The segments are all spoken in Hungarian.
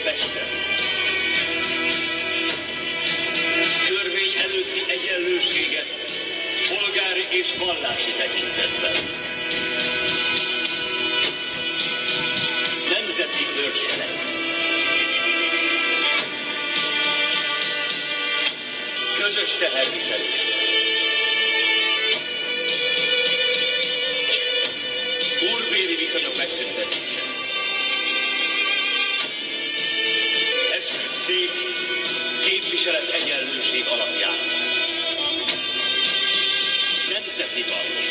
Pesten. Törvény előtti egyenlőséget polgári és vallási tekintetben. Nemzeti őrsereg. Közös teherviselés. Úrbéri viszonyok megszüntetése. Esküdtszék képviselet egyenlőség alapján. Nemzeti vallás.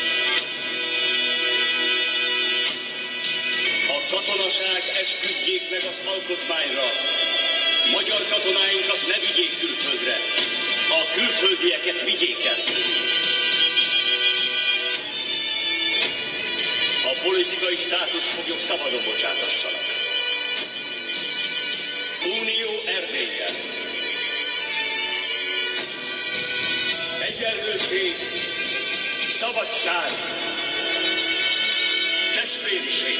A katonaság esküdjék meg az alkotmányra. Magyar katonáinkat ne vigyék külföldre. A külföldieket vigyék el. A politikai státuszfoglyok szabadon bocsátassanak. Unió Erdéllyel. Egyenlőség, szabadság, testvériség.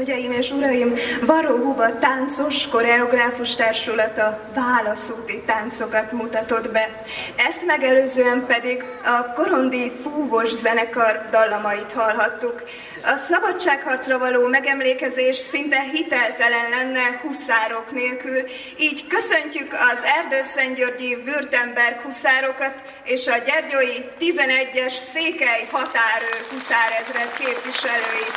hölgyeim és uraim, Baró Huba táncos koreográfus társulata válaszúti táncokat mutatott be. Ezt megelőzően pedig a Korondi Fúvos zenekar dallamait hallhattuk. A szabadságharcra való megemlékezés szinte hiteltelen lenne huszárok nélkül, így köszöntjük az erdőszentgyörgyi Württemberg huszárokat és a gyergyói 11-es Székely határőr huszárezred képviselőit.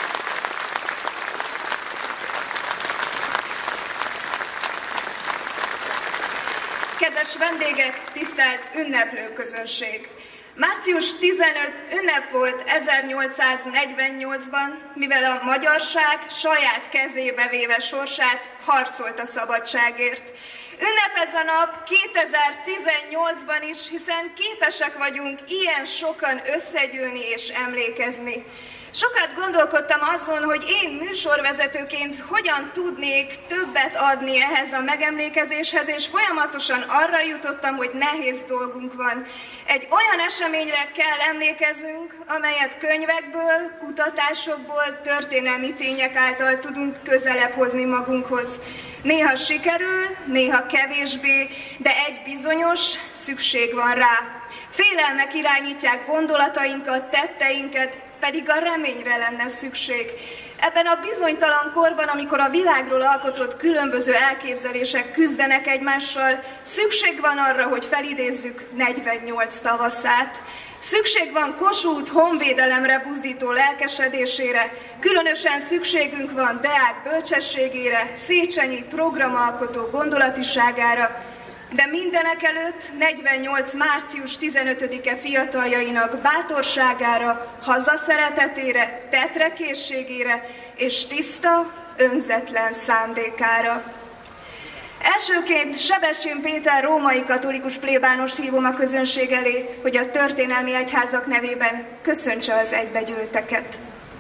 Kedves vendégek, tisztelt ünneplőközönség! Március 15 ünnep volt 1848-ban, mivel a magyarság saját kezébe véve sorsát harcolt a szabadságért. Ünnep ez a nap 2018-ban is, hiszen képesek vagyunk ilyen sokan összegyűlni és emlékezni. Sokat gondolkodtam azon, hogy én műsorvezetőként hogyan tudnék többet adni ehhez a megemlékezéshez, és folyamatosan arra jutottam, hogy nehéz dolgunk van. Egy olyan eseményre kell emlékeznünk, amelyet könyvekből, kutatásokból, történelmi tények által tudunk közelebb hozni magunkhoz. Néha sikerül, néha kevésbé, de egy bizonyos, szükség van rá. Félelmek irányítják gondolatainkat, tetteinket, pedig a reményre lenne szükség. Ebben a bizonytalan korban, amikor a világról alkotott különböző elképzelések küzdenek egymással, szükség van arra, hogy felidézzük 48 tavaszát. Szükség van Kossuth honvédelemre buzdító lelkesedésére, különösen szükségünk van Deák bölcsességére, Széchenyi programalkotó gondolatiságára, de mindenekelőtt 48. március 15-e fiataljainak bátorságára, hazaszeretetére, tetrekészségére és tiszta, önzetlen szándékára. Elsőként Sebestyén Péter római katolikus plébánost hívom a közönség elé, hogy a történelmi egyházak nevében köszöntse az egybegyűlteket.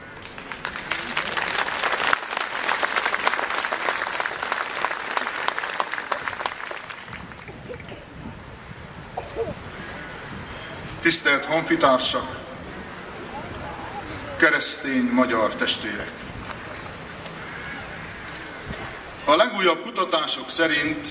Tisztelt honfitársak, keresztény magyar testvérek! A legújabb kutatások szerint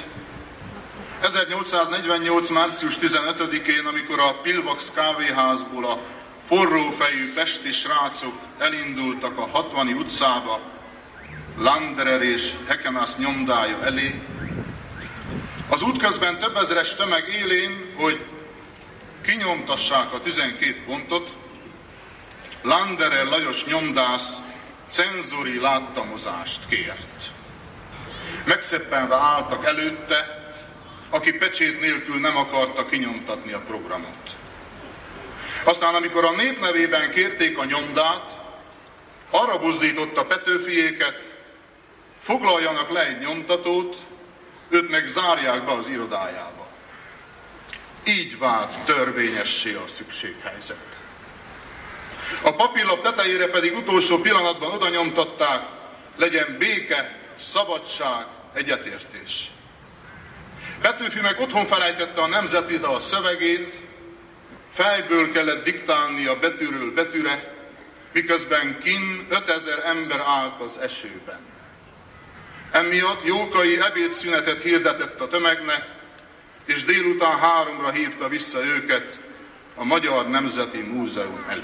1848. március 15-én, amikor a Pilvax kávéházból a forrófejű pesti srácok elindultak a 60. utcába, Landerer és Hekemász nyomdája elé, az útközben több ezeres tömeg élén, hogy kinyomtassák a 12 pontot, Landerer Lajos nyomdász cenzori láttamozást kért. Megszeppenve álltak előtte, aki pecsét nélkül nem akarta kinyomtatni a programot. Aztán, amikor a nép nevében kérték a nyomdát, arra buzdította Petőfiéket, foglaljanak le egy nyomtatót, őt meg zárják be az irodájába. Így vált törvényessé a szükséghelyzet. A papírlap tetejére pedig utolsó pillanatban oda nyomtatták, legyen béke, szabadság, egyetértés. Petőfi meg otthon felejtette a nemzeti dal szövegét, fejből kellett diktálnia betűről betűre, miközben kinn 5000 ember állt az esőben. Emiatt Jókai ebédszünetet hirdetett a tömegnek, és délután 3-ra hívta vissza őket a Magyar Nemzeti Múzeum elé.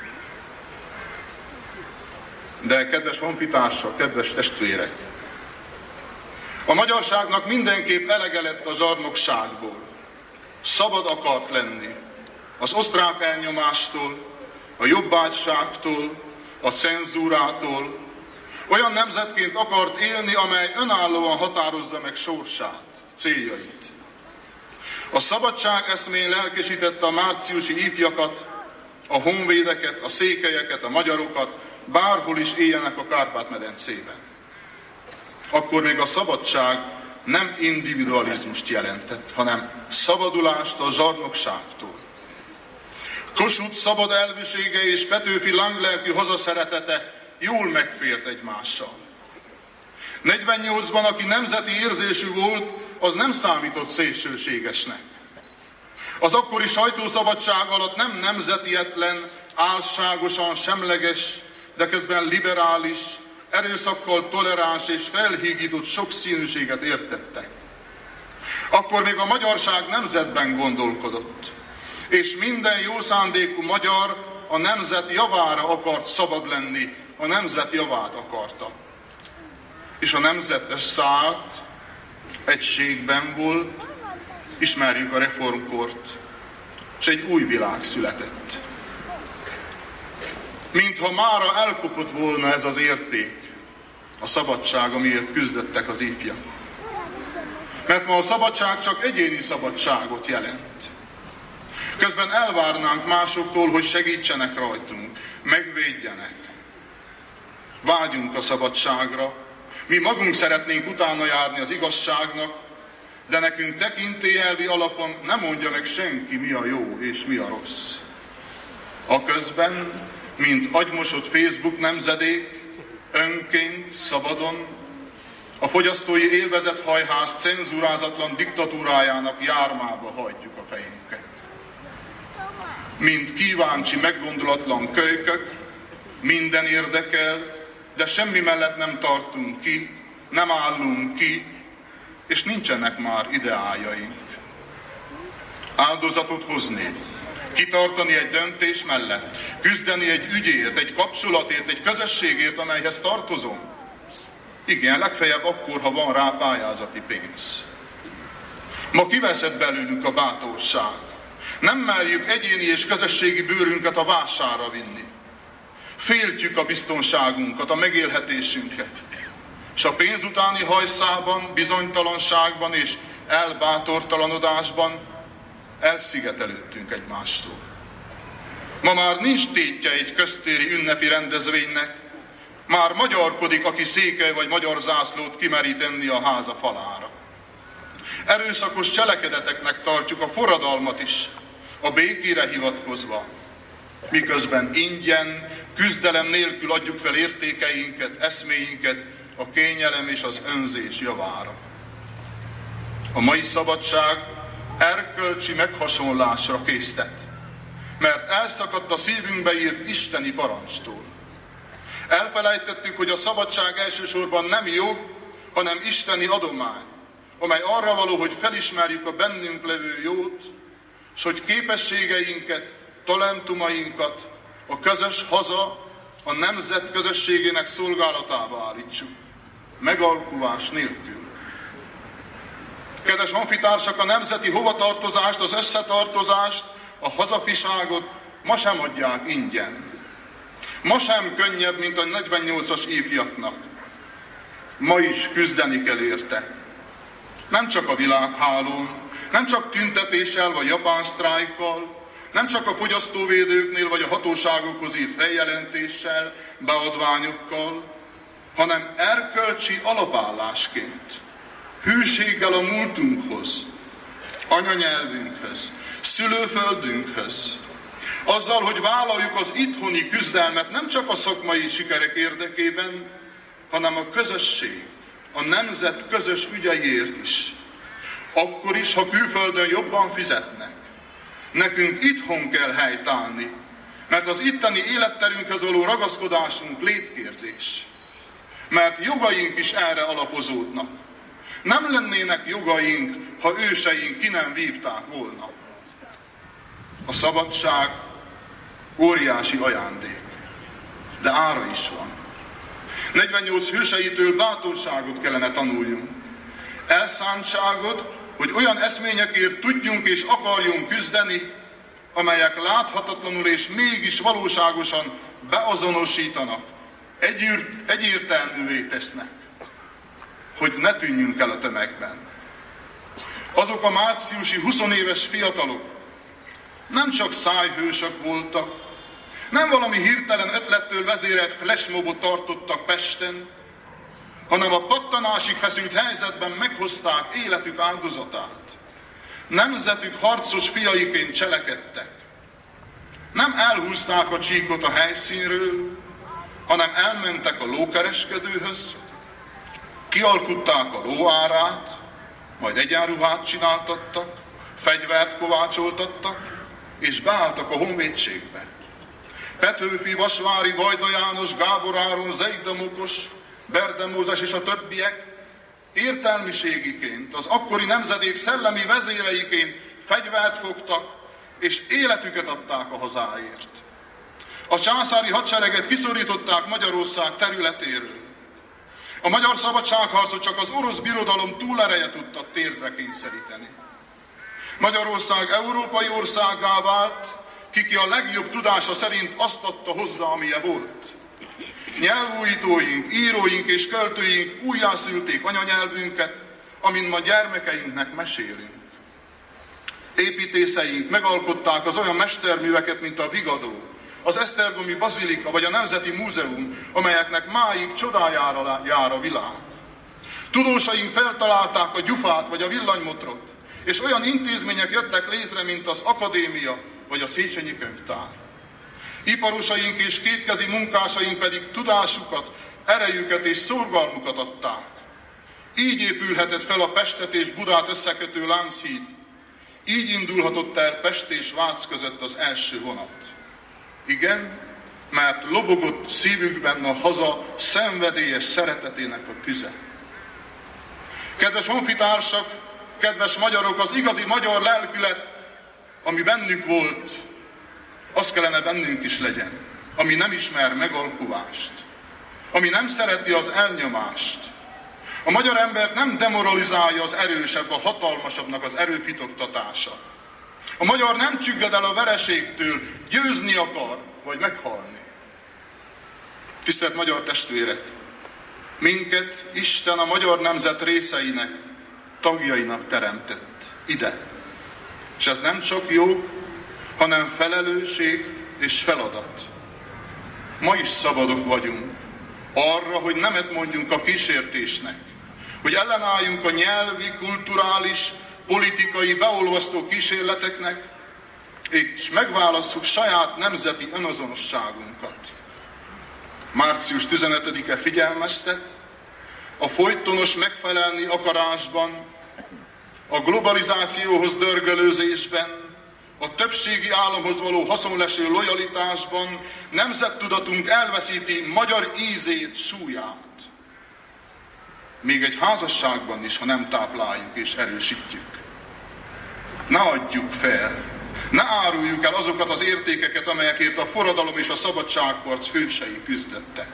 De kedves honfitársak, kedves testvérek, a magyarságnak mindenképp elege lett a zsarnokságból. Szabad akart lenni az osztrák elnyomástól, a jobbágyságtól, a cenzúrától. Olyan nemzetként akart élni, amely önállóan határozza meg sorsát, céljait. A szabadság eszmén lelkesítette a márciusi ifjakat, a honvédeket, a székelyeket, a magyarokat, bárhol is éljenek a Kárpát-medencében. Akkor még a szabadság nem individualizmust jelentett, hanem szabadulást a zsarnokságtól. Kossuth szabad elvűsége és Petőfi lánglelkű hazaszeretete jól megfért egymással. 48-ban, aki nemzeti érzésű volt, az nem számított szélsőségesnek. Az akkori sajtószabadság alatt nem nemzetietlen, álságosan semleges, de közben liberális, erőszakkal toleráns és felhígított sokszínűséget értettek. Akkor még a magyarság nemzetben gondolkodott, és minden jó szándékú magyar a nemzet javára akart szabad lenni, a nemzet javát akarta. És a nemzet összeállt, egységben volt, ismerjük a reformkort, és egy új világ született. Mintha mára elkopott volna ez az érték, a szabadság, amiért küzdöttek az ifjak. Mert ma a szabadság csak egyéni szabadságot jelent. Közben elvárnánk másoktól, hogy segítsenek rajtunk, megvédjenek. Vágyunk a szabadságra, mi magunk szeretnénk utána járni az igazságnak, de nekünk tekintélyelvi alapon nem mondja meg senki, mi a jó és mi a rossz. Aközben, mint agymosott Facebook nemzedék, önként, szabadon, a fogyasztói élvezethajház cenzúrázatlan diktatúrájának jármába hagyjuk a fejünket. Mint kíváncsi, meggondolatlan kölykök, minden érdekel, de semmi mellett nem tartunk ki, nem állunk ki, és nincsenek már ideáljaink. Áldozatot hozni, kitartani egy döntés mellett, küzdeni egy ügyért, egy kapcsolatért, egy közösségért, amelyhez tartozom. Igen, legfeljebb akkor, ha van rá pályázati pénz. Ma kiveszett belőlünk a bátorság. Nem merjük egyéni és közösségi bőrünket a vásárra vinni. Féltjük a biztonságunkat, a megélhetésünket. És a pénz utáni hajszában, bizonytalanságban és elbátortalanodásban elszigetelődtünk egymástól. Ma már nincs tétje egy köztéri ünnepi rendezvénynek, már magyarkodik, aki székely vagy magyar zászlót kimerít enni a háza falára. Erőszakos cselekedeteknek tartjuk a forradalmat is, a békére hivatkozva, miközben ingyen, küzdelem nélkül adjuk fel értékeinket, eszméinket a kényelem és az önzés javára. A mai szabadság erkölcsi meghasonlásra késztet, mert elszakadt a szívünkbe írt isteni parancstól. Elfelejtettük, hogy a szabadság elsősorban nem jog, hanem isteni adomány, amely arra való, hogy felismerjük a bennünk levő jót, és hogy képességeinket, talentumainkat a közös haza, a nemzet közösségének szolgálatába állítsuk, megalkuvás nélkül. Kedves honfitársak, a nemzeti hovatartozást, az összetartozást, a hazafiságot ma sem adják ingyen. Ma sem könnyebb, mint a 48-as ifjaknak. Ma is küzdeni kell érte. Nem csak a világhálón, nem csak tüntetéssel vagy japán sztrájkkal, nem csak a fogyasztóvédőknél vagy a hatóságokhoz írt feljelentéssel, beadványokkal, hanem erkölcsi alapállásként, hűséggel a múltunkhoz, anyanyelvünkhöz, szülőföldünkhöz, azzal, hogy vállaljuk az itthoni küzdelmet nem csak a szakmai sikerek érdekében, hanem a közösség, a nemzet közös ügyeiért is. Akkor is, ha külföldön jobban fizetnek. Nekünk itthon kell helytállni, mert az itteni életterünkhöz való ragaszkodásunk létkérdés. Mert jogaink is erre alapozódnak. Nem lennének jogaink, ha őseink ki nem vívták volna. A szabadság óriási ajándék, de ára is van. 48 hőseitől bátorságot kellene tanuljunk. Elszántságot, hogy olyan eszményekért tudjunk és akarjunk küzdeni, amelyek láthatatlanul és mégis valóságosan beazonosítanak, egyértelművé tesznek, hogy ne tűnjünk el a tömegben. Azok a márciusi 20 éves fiatalok nem csak szájhősök voltak, nem valami hirtelen ötlettől vezérelt flashmobot tartottak Pesten, hanem a pattanásig feszült helyzetben meghozták életük áldozatát. Nemzetük harcos fiaiként cselekedtek. Nem elhúzták a csíkot a helyszínről, hanem elmentek a lókereskedőhöz, kialkutták a lóárát, majd egyenruhát csináltattak, fegyvert kovácsoltattak, és beálltak a honvédségbe. Petőfi, Vasvári, Vajda János, Gábor Áron, Zeida Mokos, Berde Mózes és a többiek értelmiségiként, az akkori nemzedék szellemi vezéreiként fegyvert fogtak, és életüket adták a hazáért. A császári hadsereget kiszorították Magyarország területéről. A magyar szabadságharcot csak az orosz birodalom túlereje tudta térdre kényszeríteni. Magyarország európai országgá vált, ki a legjobb tudása szerint azt adta hozzá, amilyen volt. Nyelvújítóink, íróink és költőink újjászülték anyanyelvünket, amin ma gyermekeinknek mesélünk. Építészeink megalkották az olyan mesterműveket, mint a Vigadó, az Esztergomi Bazilika vagy a Nemzeti Múzeum, amelyeknek máig csodájára jár a világ. Tudósaink feltalálták a gyufát vagy a villanymotrot, és olyan intézmények jöttek létre, mint az akadémia vagy a Széchenyi Könyvtár. Iparosaink és kétkezi munkásaink pedig tudásukat, erejüket és szorgalmukat adták. Így épülhetett fel a Pestet és Budát összekötő Lánchíd. Így indulhatott el Pest és Vác között az első vonat. Igen, mert lobogott szívükben a haza szenvedélyes szeretetének a tüze. Kedves honfitársak, kedves magyarok, az igazi magyar lelkület, ami bennük volt, az kellene bennünk is legyen, ami nem ismer megalkuvást, ami nem szereti az elnyomást. A magyar embert nem demoralizálja az erősebb, a hatalmasabbnak az erőfitoktatása. A magyar nem csügged el a vereségtől, győzni akar, vagy meghalni. Tisztelt magyar testvérek! Minket Isten a magyar nemzet részeinek, tagjainak teremtett ide. És ez nem csak jog, hanem felelősség és feladat. Ma is szabadok vagyunk arra, hogy nemet mondjunk a kísértésnek, hogy ellenálljunk a nyelvi, kulturális, politikai, beolvasztó kísérleteknek, és megválasszuk saját nemzeti önazonosságunkat. Március 15-e figyelmeztet, a folytonos megfelelni akarásban, a globalizációhoz dörgölőzésben, a többségi államhoz való haszonleső lojalitásban nemzettudatunk elveszíti magyar ízét, súlyát. Még egy házasságban is, ha nem tápláljuk és erősítjük. Ne adjuk fel, ne áruljuk el azokat az értékeket, amelyekért a forradalom és a szabadságharc hősei küzdöttek.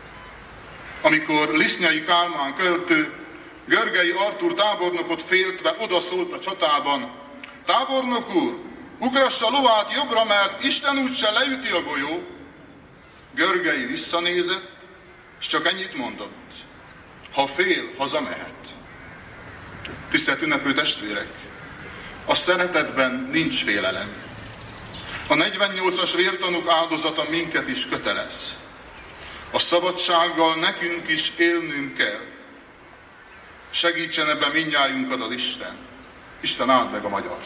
Amikor Lisznyai Kálmán költő Görgei Artúr tábornokot féltve odaszólt a csatában: tábornok úr, ugrassa lovát jobbra, mert Isten úgyse leüti a golyó. Görgei visszanézett, és csak ennyit mondott: ha fél, hazamehet. Tisztelt ünneplő testvérek! A szeretetben nincs félelem. A 48-as vértanúk áldozata minket is kötelez. A szabadsággal nekünk is élnünk kell. Segítsen ebben mindnyájunkat az Isten. Isten áld meg a magyart!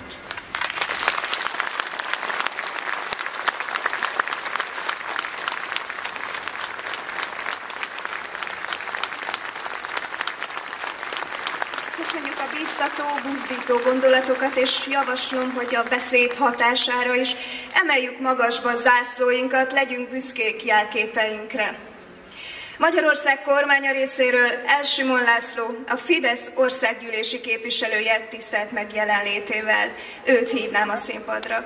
Köszönjük a biztató, buzdító gondolatokat, és javaslom, hogy a beszéd hatására is emeljük magasba zászlóinkat, legyünk büszkék jelképeinkre. Magyarország kormánya részéről Simon László, a Fidesz országgyűlési képviselője tisztelt meg jelenlétével. Őt hívnám a színpadra.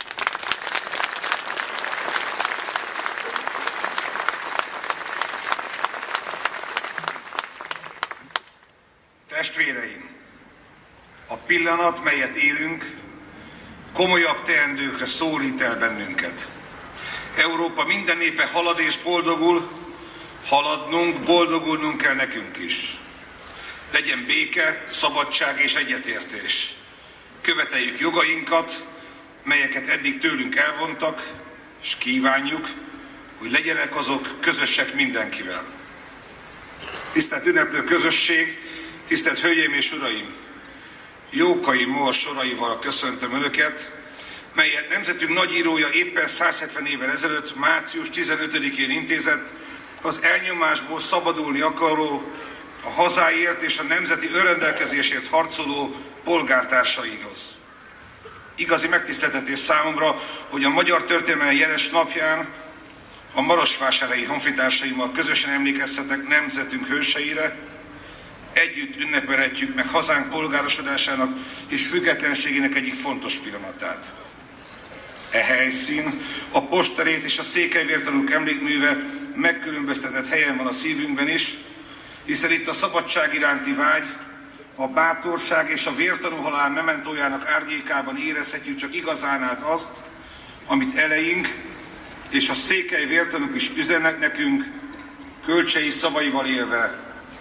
Testvéreim, a pillanat, melyet élünk, komolyabb teendőkre szólít el bennünket. Európa minden népe halad és boldogul, haladnunk, boldogulnunk kell nekünk is. Legyen béke, szabadság és egyetértés. Követeljük jogainkat, melyeket eddig tőlünk elvontak, és kívánjuk, hogy legyenek azok közösek mindenkivel. Tisztelt ünneplő közösség, tisztelt hölgyeim és uraim! Jókai Mor soraival köszöntöm Önöket, melyet nemzetünk nagyírója éppen 170 évvel ezelőtt, március 15-én intézett az elnyomásból szabadulni akaró, a hazáért és a nemzeti önrendelkezésért harcoló polgártársaihoz. Igazi megtiszteltetés számomra, hogy a magyar történelem jeles napján a marosvásárhelyi honfitársaimmal közösen emlékezhetek nemzetünk hőseire, együtt ünnepelhetjük meg hazánk polgárosodásának és függetlenségének egyik fontos pillanatát. E helyszín, a Postterét és a székelyvértanúk emlékműve megkülönböztetett helyen van a szívünkben is, hiszen itt a szabadság iránti vágy, a bátorság és a vértanú halál mementójának árnyékában érezhetjük csak igazán át azt, amit eleink és a székely vértanúk is üzennek nekünk, Kölcsei szavaival élve.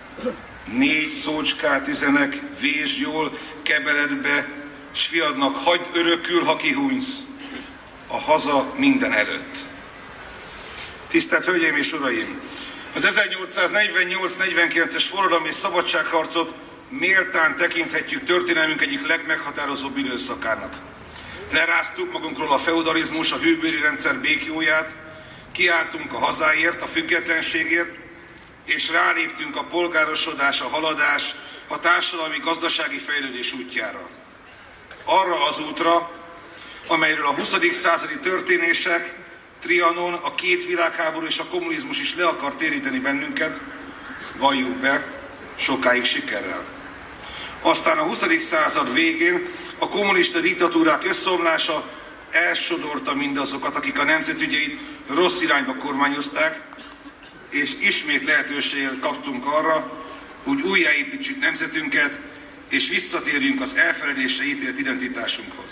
4 szócskát üzenek, vésd jól, keberedbe, s fiadnak hagyd örökül, ha kihúnysz, a haza minden előtt. Tisztelt Hölgyeim és Uraim! Az 1848-49-es forradalmi és szabadságharcot méltán tekinthetjük történelmünk egyik legmeghatározóbb időszakának. Leráztuk magunkról a feudalizmus, a hőbéri rendszer békjóját, kiálltunk a hazáért, a függetlenségért, és ráléptünk a polgárosodás, a haladás, a társadalmi-gazdasági fejlődés útjára. Arra az útra, amelyről a 20. századi történések, Trianon, a 2 világháború és a kommunizmus is le akar téríteni bennünket, valljuk be, sokáig sikerrel. Aztán a 20. század végén a kommunista diktatúrák összeomlása elsodorta mindazokat, akik a nemzetügyeit rossz irányba kormányozták, és ismét lehetőséget kaptunk arra, hogy újjáépítsük nemzetünket, és visszatérjünk az elfeledésre ítélt identitásunkhoz.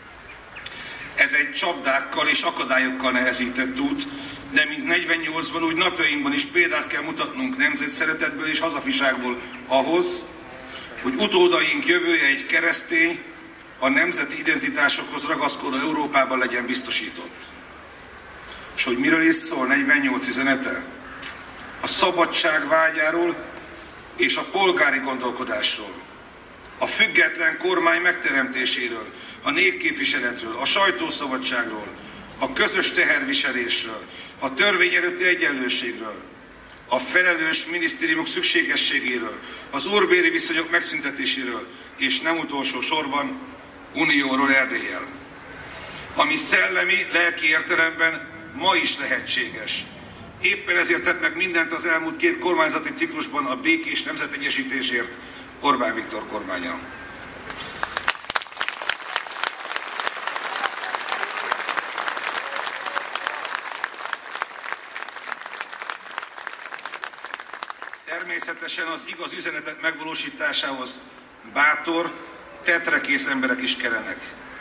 Ez egy csapdákkal és akadályokkal nehezített út, de mint 48-ban, úgy napjainkban is példát kell mutatnunk nemzetszeretetből és hazafiságból ahhoz, hogy utódaink jövője egy keresztény, a nemzeti identitásokhoz ragaszkodó Európában legyen biztosított. És hogy miről is szól 48 üzenete? A szabadság vágyáról és a polgári gondolkodásról, a független kormány megteremtéséről, a népképviseletről, a sajtószabadságról, a közös teherviselésről, a törvény előtti egyenlőségről, a felelős minisztériumok szükségességéről, az úrbéri viszonyok megszüntetéséről, és nem utolsó sorban unióról Erdéllyel. Ami szellemi, lelki értelemben ma is lehetséges. Éppen ezért tett meg mindent az elmúlt 2 kormányzati ciklusban a békés nemzetegyesítésért Orbán Viktor kormánya. Természetesen az igaz üzenetek megvalósításához bátor, tetrekész emberek is kellenek.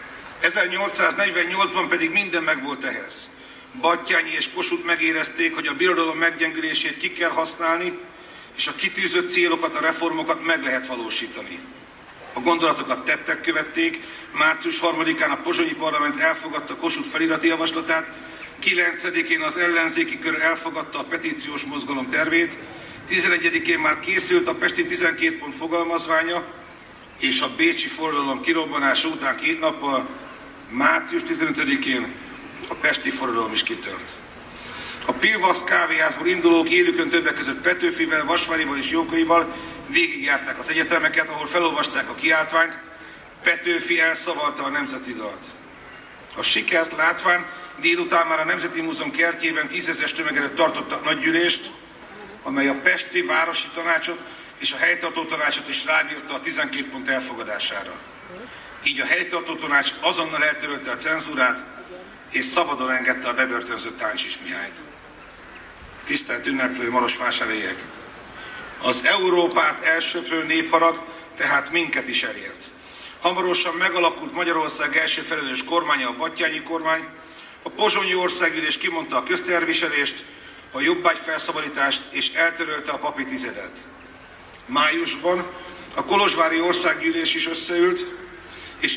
1848-ban pedig minden megvolt ehhez. Batthyány és Kossuth megérezték, hogy a birodalom meggyengülését ki kell használni, és a kitűzött célokat, a reformokat meg lehet valósítani. A gondolatokat tettek követték, március 3-án a pozsonyi parlament elfogadta Kossuth felirati javaslatát, 9-én az ellenzéki kör elfogadta a petíciós mozgalom tervét, 11-én már készült a pesti 12 pont fogalmazványa, és a bécsi forradalom kirobbanása után 2 nappal, március 15-én a pesti forradalom is kitört. A Pilvax kávéházból indulók élükön többek között Petőfivel, Vasvárival és Jókaival végigjárták az egyetemeket, ahol felolvasták a kiáltványt, Petőfi elszavalta a nemzeti dalt. A sikert látván délután már a Nemzeti Múzeum kertjében 10 000-es tömeg előtt tartottak nagygyűlést, amely a pesti városi tanácsot és a helytartó tanácsot is rábírta a 12 pont elfogadására. Így a helytartó tanács azonnal eltörölte a cenzúrát, és szabadon engedte a bebörtönzött Táncsis Mihályt. Tisztelt ünneplő marosvásárhelyiek! Az Európát elsöprő népharag tehát minket is elért. Hamarosan megalakult Magyarország első felelős kormánya, a Batthyányi kormány, a pozsonyi országgyűlés kimondta a közterviselést, a jobbágyfelszabadítást és eltörölte a papi tizedet. Májusban a kolozsvári országgyűlés is összeült, és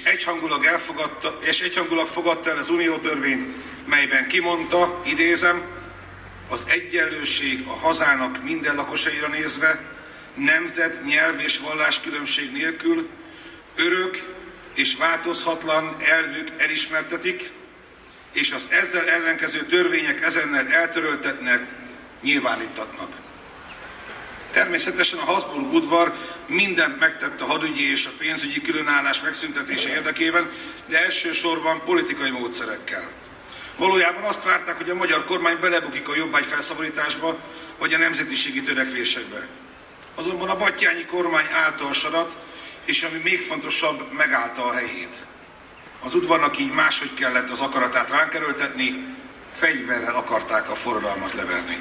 egyhangulag fogadta el az uniótörvényt, melyben kimondta, idézem, az egyenlőség a hazának minden lakosaira nézve, nemzet, nyelv és valláskülönbség nélkül, örök és változhatlan elvük elismertetik, és az ezzel ellenkező törvények ezennel eltöröltetnek, nyilvánítatnak. Természetesen a Habsburg udvar mindent megtett a hadügyi és a pénzügyi különállás megszüntetése érdekében, de elsősorban politikai módszerekkel. Valójában azt várták, hogy a magyar kormány belebukik a jobbágyfelszabadításba, vagy a nemzetiségi törekvésekbe. Azonban a batthyányi kormány állta a sarat, és ami még fontosabb, megállta a helyét. Az udvarnak így máshogy kellett az akaratát ránk erőltetni, fegyverrel akarták a forradalmat leverni.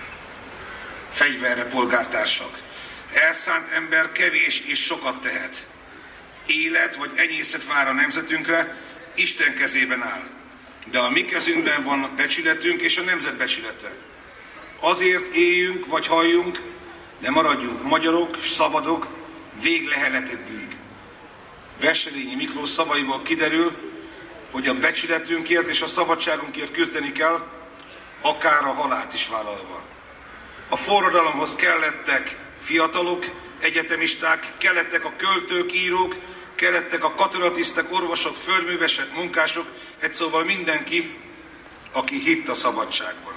Fegyverre, polgártársak. Elszánt ember kevés és sokat tehet. Élet vagy enyészet vár a nemzetünkre, Isten kezében áll. De a mi kezünkben van becsületünk és a nemzet becsülete. Azért éljünk vagy halljunk, de maradjunk magyarok, szabadok, végleheletet bűg. Wesselényi Miklós szavaiból kiderül, hogy a becsületünkért és a szabadságunkért küzdeni kell, akár a halált is vállalva. A forradalomhoz kellettek fiatalok, egyetemisták, kellettek a költők, írók, kellettek a katonatisztek, orvosok, földművesek, munkások, egy szóval mindenki, aki hitt a szabadságban.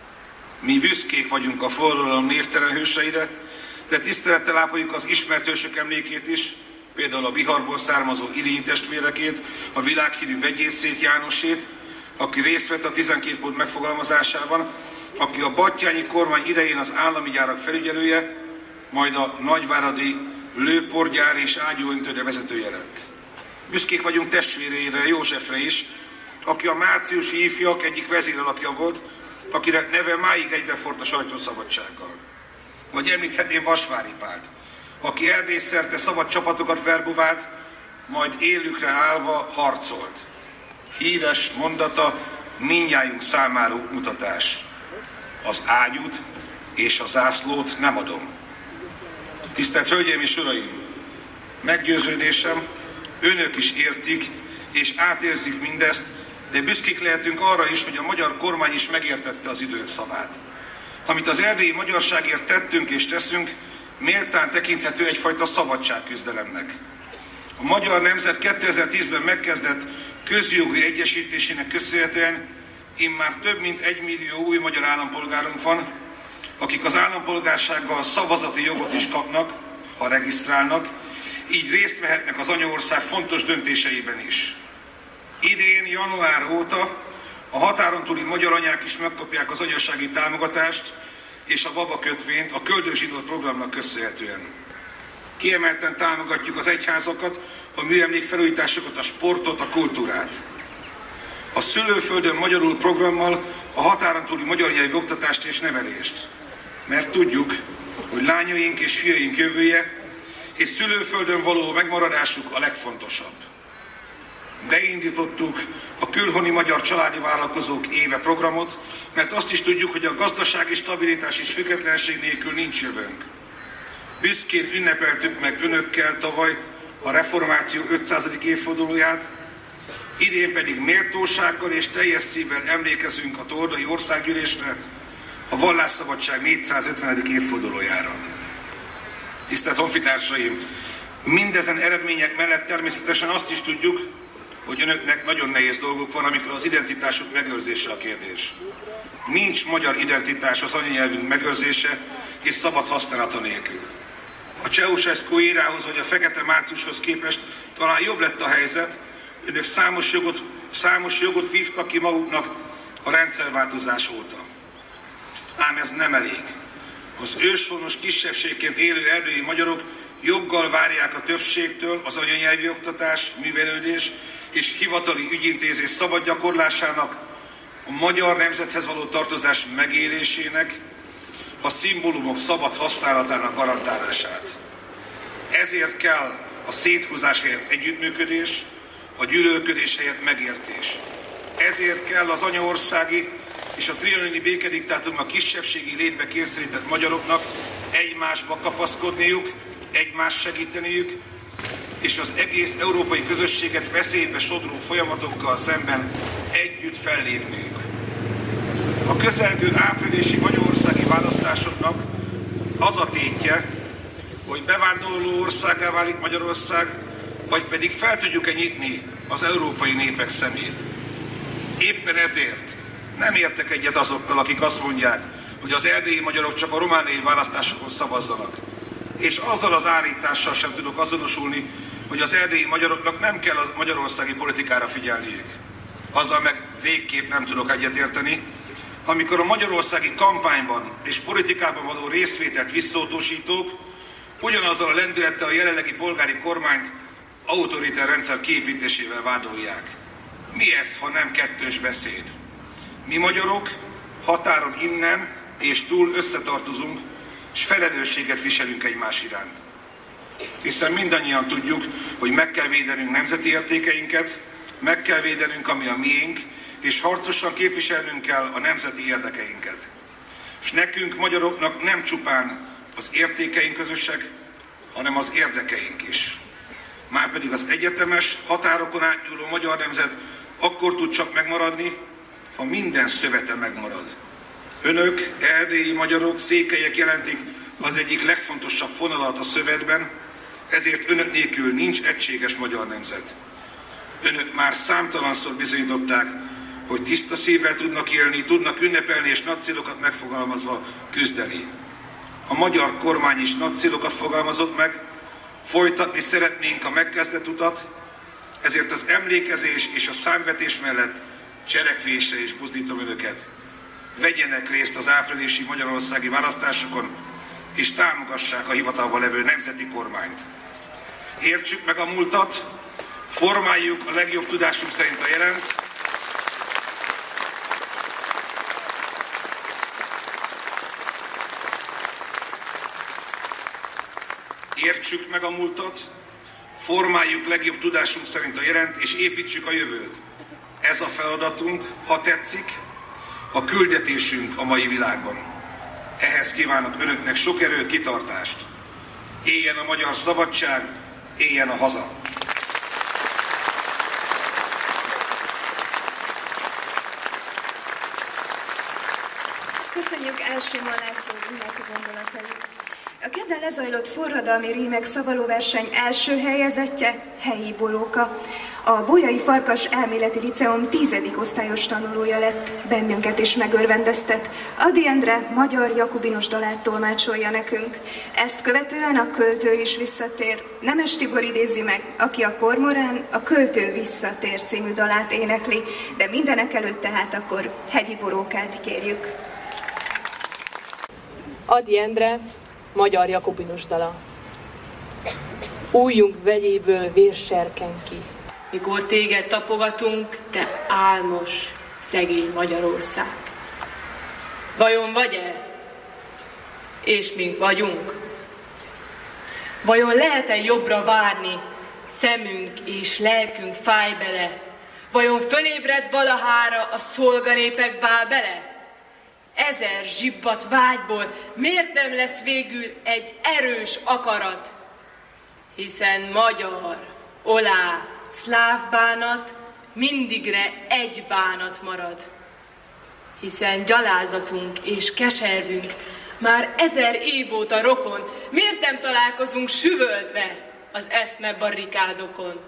Mi büszkék vagyunk a forradalom névtelen hőseire, de tisztelettel ápoljuk az ismert hősök emlékét is, például a Biharból származó Irényi testvérekét, a világhírű vegyészét, Jánosét, aki részt vett a 12 pont megfogalmazásában, aki a batthyányi kormány idején az állami gyárak felügyelője, majd a nagyváradi lőporgyár és ágyúöntőre vezetője lett. Büszkék vagyunk testvérére, Józsefre is, aki a márciusi ifjak egyik vezéralakja volt, akinek neve máig egybefort a sajtószabadsággal. Vagy említhetném Vasvári Pált, aki Erdély-szerte szabad csapatokat verbuvált, majd élükre állva harcolt. Híres mondata, mindnyájunk számára mutatás. Az ágyút és a zászlót nem adom. Tisztelt Hölgyeim és Uraim! Meggyőződésem, önök is értik és átérzik mindezt, de büszkék lehetünk arra is, hogy a magyar kormány is megértette az idők szavát. Amit az erdélyi magyarságért tettünk és teszünk, méltán tekinthető egyfajta szabadságküzdelemnek. A magyar nemzet 2010-ben megkezdett közjogi egyesítésének köszönhetően immár több mint 1 millió új magyar állampolgárunk van, akik az állampolgársággal szavazati jogot is kapnak, ha regisztrálnak, így részt vehetnek az anyaország fontos döntéseiben is. Idén, január óta a határon túli magyar anyák is megkapják az anyasági támogatást és a babakötvényt a Köldögzsidó programnak köszönhetően. Kiemelten támogatjuk az egyházakat, a műemlékfelújításokat, a sportot, a kultúrát. A Szülőföldön magyarul programmal a határon túli magyar nyelvű oktatást és nevelést. Mert tudjuk, hogy lányaink és fiaink jövője és szülőföldön való megmaradásuk a legfontosabb. Beindítottuk a külhoni magyar családi vállalkozók éve programot, mert azt is tudjuk, hogy a gazdasági stabilitás és függetlenség nélkül nincs jövőnk. Büszkén ünnepeltük meg önökkel tavaly a reformáció 500. évfordulóját, idén pedig méltósággal és teljes szívvel emlékezünk a Tordai Országgyűlésre, a vallásszabadság 450. évfordulójára. Tisztelt honfitársaim, mindezen eredmények mellett természetesen azt is tudjuk, hogy önöknek nagyon nehéz dolguk van, amikor az identitásuk megőrzése a kérdés. Nincs magyar identitás az anyanyelvünk megőrzése és szabad használata nélkül. A Ceausescu érához vagy a Fekete Márciushoz képest talán jobb lett a helyzet, önök számos jogot vívtak ki maguknak a rendszerváltozás óta. Ám ez nem elég. Az őshonos kisebbségként élő erdélyi magyarok joggal várják a többségtől az anyanyelvi oktatás, művelődés és hivatali ügyintézés szabad gyakorlásának, a magyar nemzethez való tartozás megélésének, a szimbólumok szabad használatának garantálását. Ezért kell a széthúzás helyett együttműködés, a gyűlölködés helyett megértés. Ezért kell az anyaországi és a trianoni békediktátum a kisebbségi létbe kényszerített magyaroknak egymásba kapaszkodniuk, egymást segíteniük, és az egész európai közösséget veszélybe sodró folyamatokkal szemben együtt fellépniük. A közelgő áprilisi magyarországi választásoknak az a tétje, hogy bevándorló országgá válik Magyarország, vagy pedig fel tudjuk-e nyitni az európai népek szemét. Éppen ezért nem értek egyet azokkal, akik azt mondják, hogy az erdélyi magyarok csak a romániai választásokon szavazzanak. És azzal az állítással sem tudok azonosulni, hogy az erdélyi magyaroknak nem kell a magyarországi politikára figyelniük. azzal meg végképp nem tudok egyetérteni, amikor a magyarországi kampányban és politikában való részvételt visszautasítók ugyanazzal a lendülettel a jelenlegi polgári kormányt autoriter rendszer kiépítésével vádolják. Mi ez, ha nem kettős beszéd? Mi magyarok határon innen és túl összetartozunk, és felelősséget viselünk egymás iránt. Hiszen mindannyian tudjuk, hogy meg kell védenünk nemzeti értékeinket, meg kell védenünk, ami a miénk, és harcosan képviselnünk kell a nemzeti érdekeinket. És nekünk, magyaroknak nem csupán az értékeink közösek, hanem az érdekeink is. Márpedig az egyetemes, határokon átnyúló magyar nemzet akkor tud csak megmaradni, ha minden szövete megmarad. Önök, erdélyi magyarok, székelyek jelentik az egyik legfontosabb fonalat a szövetben, ezért önök nélkül nincs egységes magyar nemzet. Önök már számtalanszor bizonyították, hogy tiszta szívvel tudnak élni, tudnak ünnepelni és nagy célokat megfogalmazva küzdeni. A magyar kormány is nagy célokat fogalmazott meg, folytatni szeretnénk a megkezdett utat, ezért az emlékezés és a számvetés mellett cselekvésre is buzdítom önöket. Vegyenek részt az áprilisi magyarországi választásokon, és támogassák a hivatalban levő nemzeti kormányt. Értsük meg a múltat, formáljuk a legjobb tudásunk szerint a jelent, értsük meg a múltat, formáljuk legjobb tudásunk szerint a jelent, és építsük a jövőt. Ez a feladatunk, ha tetszik, a küldetésünk a mai világban. Ehhez kívánok önöknek sok erőt, kitartást. Éljen a magyar szabadság, éljen a haza! Köszönjük első László ünnepi gondolatait. A kedden lezajlott forradalmi rímek szavalóverseny első helyezettje Helyi Boróka. A Bolyai Farkas Elméleti Liceum 10. osztályos tanulója lett, bennünket is megörvendeztet. Ady Endre magyar jakubinus dalát tolmácsolja nekünk. Ezt követően a költő is visszatér. Nemes Tibor idézi meg, aki a Kormorán a Költő visszatér című dalát énekli, de mindenek előtt tehát akkor Hegyi Borókát kérjük. Ady Endre, magyar jakubinus dala. Újjunk vegyéből vér serken ki. Mikor téged tapogatunk, te álmos, szegény Magyarország. Vajon vagy-e? És mink vagyunk? Vajon lehet-e jobbra várni? Szemünk és lelkünk fáj bele. Vajon fölébred valahára a szolganépek bábele? Ezer zsibbat vágyból miért nem lesz végül egy erős akarat? Hiszen magyar, olá, szláv bánat mindigre egy bánat marad. Hiszen gyalázatunk és keservünk már 1000 év óta rokon, miért nem találkozunk süvöltve az eszme barrikádokon?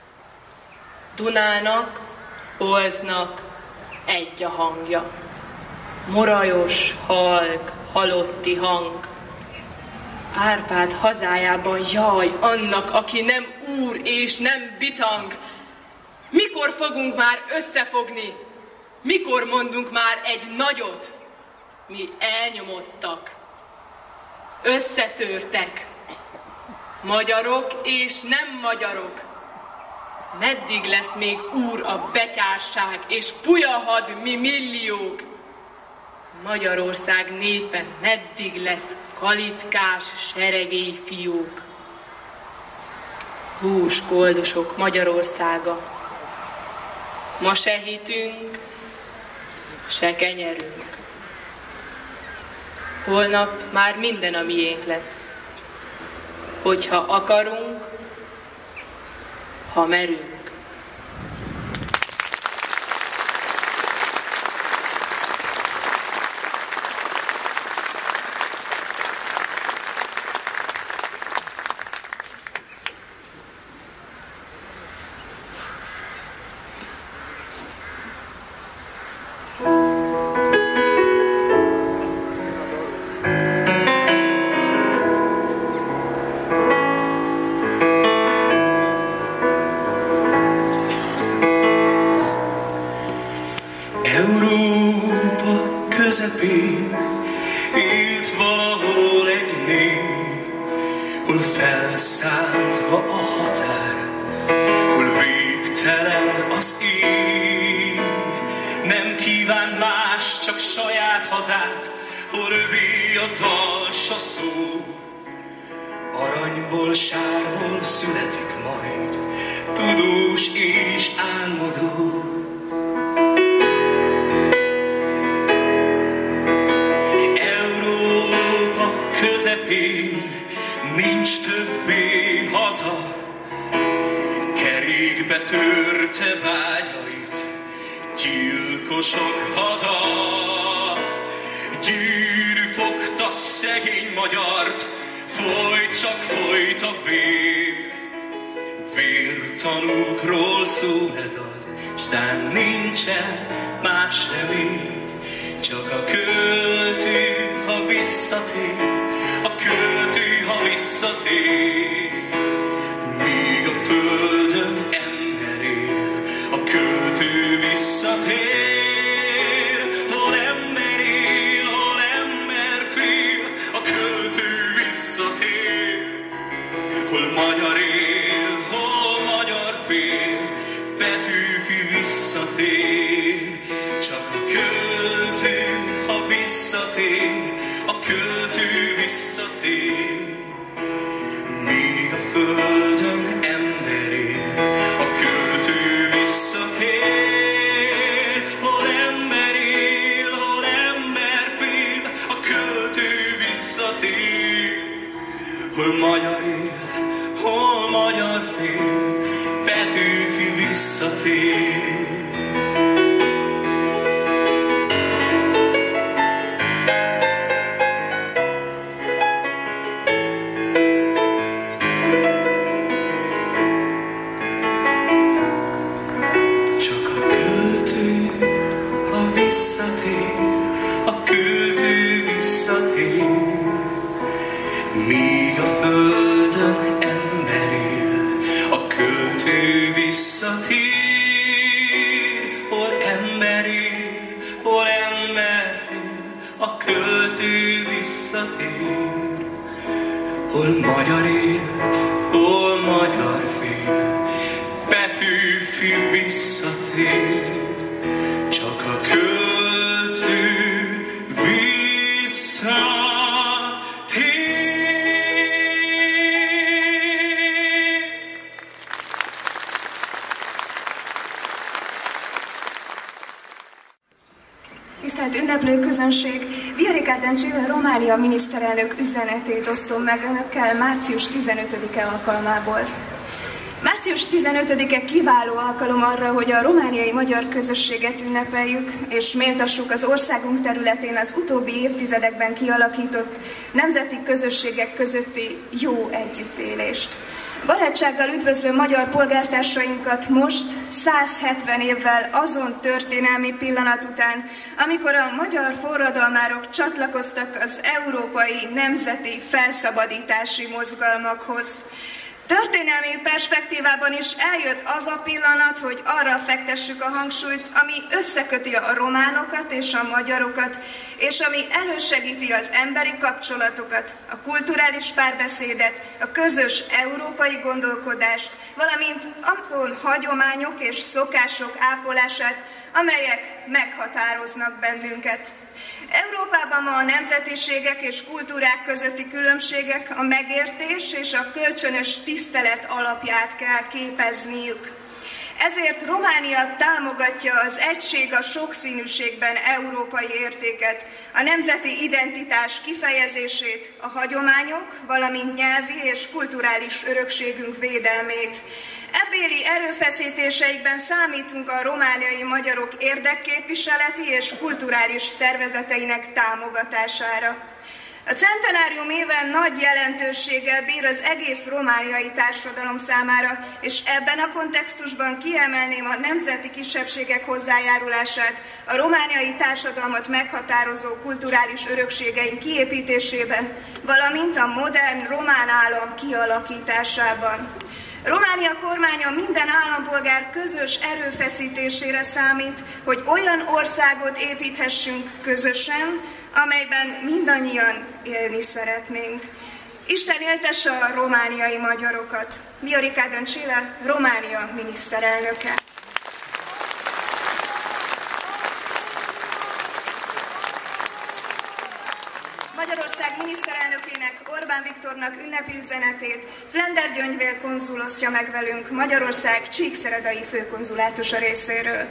Dunának, Oltnak egy a hangja. Morajos, halk, halotti hang. Árpád hazájában jaj annak, aki nem úr és nem bitang. Mikor fogunk már összefogni? Mikor mondunk már egy nagyot? Mi elnyomottak, összetörtek. Magyarok és nem magyarok. Meddig lesz még úr a betyárság és pujahad mi milliók? Magyarország népe meddig lesz kalitkás seregély fiúk? Hús koldusok Magyarországa. Ma se hitünk, se kenyerünk. Holnap már minden a miénk lesz. Hogyha akarunk, ha merünk. lesz szántva a határ, hol végtelen az éj. Nem kíván más, csak saját hazát, hol övé a dal, s a szó. Aranyból, sárból születik majd, tudós és álmodó. Európa közepén nincs többé haza, kerékbe törte vágyait gyilkosok hada. Gyűrű fogta szegény magyart, csak folyt a vér. Vértanúkról szól a dal, s tán nincsen más remény. Csak a költő, ha visszatér, a költő, ha visszatér. Míg a földön ember él, a költő visszatér. Hol ember él, hol ember fél, a költő visszatér. Hol magyar él, hol magyar fél, Petőfi visszatér. Csak a költő, ha visszatér, a költő visszatér. Míg a földön ember él, a költő visszatér. Hol ember él, hol ember fél, a költő visszatér. Hol magyar él, hol magyar fél, Petőfi visszatér. A költő visszatér, míg a földön ember él, a költő visszatér. Hol ember él, hol ember fél, a költő visszatér. Hol magyar él, hol magyar fél, Petőfi visszatér. Csak a költő visszatér. Tisztelt ünneplő közönség! Viorica Dăncilă, Románia miniszterelnök üzenetét osztom meg önökkel március 15-e alkalmából. Március 15-e kiváló alkalom arra, hogy a romániai magyar közösséget ünnepeljük, és méltassuk az országunk területén az utóbbi évtizedekben kialakított nemzeti közösségek közötti jó együttélést. Barátsággal üdvözlöm magyar polgártársainkat most, 170 évvel azon történelmi pillanat után, amikor a magyar forradalmárok csatlakoztak az európai nemzeti felszabadítási mozgalmakhoz. Történelmi perspektívában is eljött az a pillanat, hogy arra fektessük a hangsúlyt, ami összeköti a románokat és a magyarokat, és ami elősegíti az emberi kapcsolatokat, a kulturális párbeszédet, a közös európai gondolkodást, valamint azon hagyományok és szokások ápolását, amelyek meghatároznak bennünket. Európában ma a nemzetiségek és kultúrák közötti különbségek a megértés és a kölcsönös tisztelet alapját kell képezniük. Ezért Románia támogatja az egység a sokszínűségben európai értéket, a nemzeti identitás kifejezését, a hagyományok, valamint nyelvi és kulturális örökségünk védelmét. Ebbéli erőfeszítéseikben számítunk a romániai magyarok érdekképviseleti és kulturális szervezeteinek támogatására. A centenárium éven nagy jelentőséggel bír az egész romániai társadalom számára, és ebben a kontextusban kiemelném a nemzeti kisebbségek hozzájárulását a romániai társadalmat meghatározó kulturális örökségeink kiépítésében, valamint a modern román állam kialakításában. Románia kormánya minden állampolgár közös erőfeszítésére számít, hogy olyan országot építhessünk közösen, amelyben mindannyian élni szeretnénk. Isten éltesse a romániai magyarokat. Viorica Dăncilă, Románia miniszterelnöke. Magyarország miniszterelnökének, Orbán Viktornak ünnepi üzenetét Flender Gyöngyvér konzul osztja meg velünk, Magyarország csíkszeredai főkonzulátusa részéről.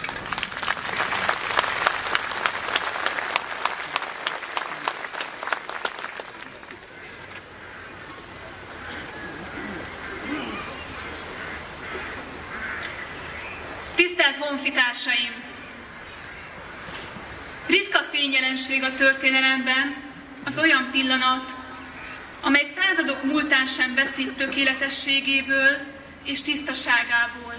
Tisztelt honfitársaim! Ritka fényjelenség a történelemben az olyan pillanat, amely századok múltán sem veszít tökéletességéből és tisztaságából.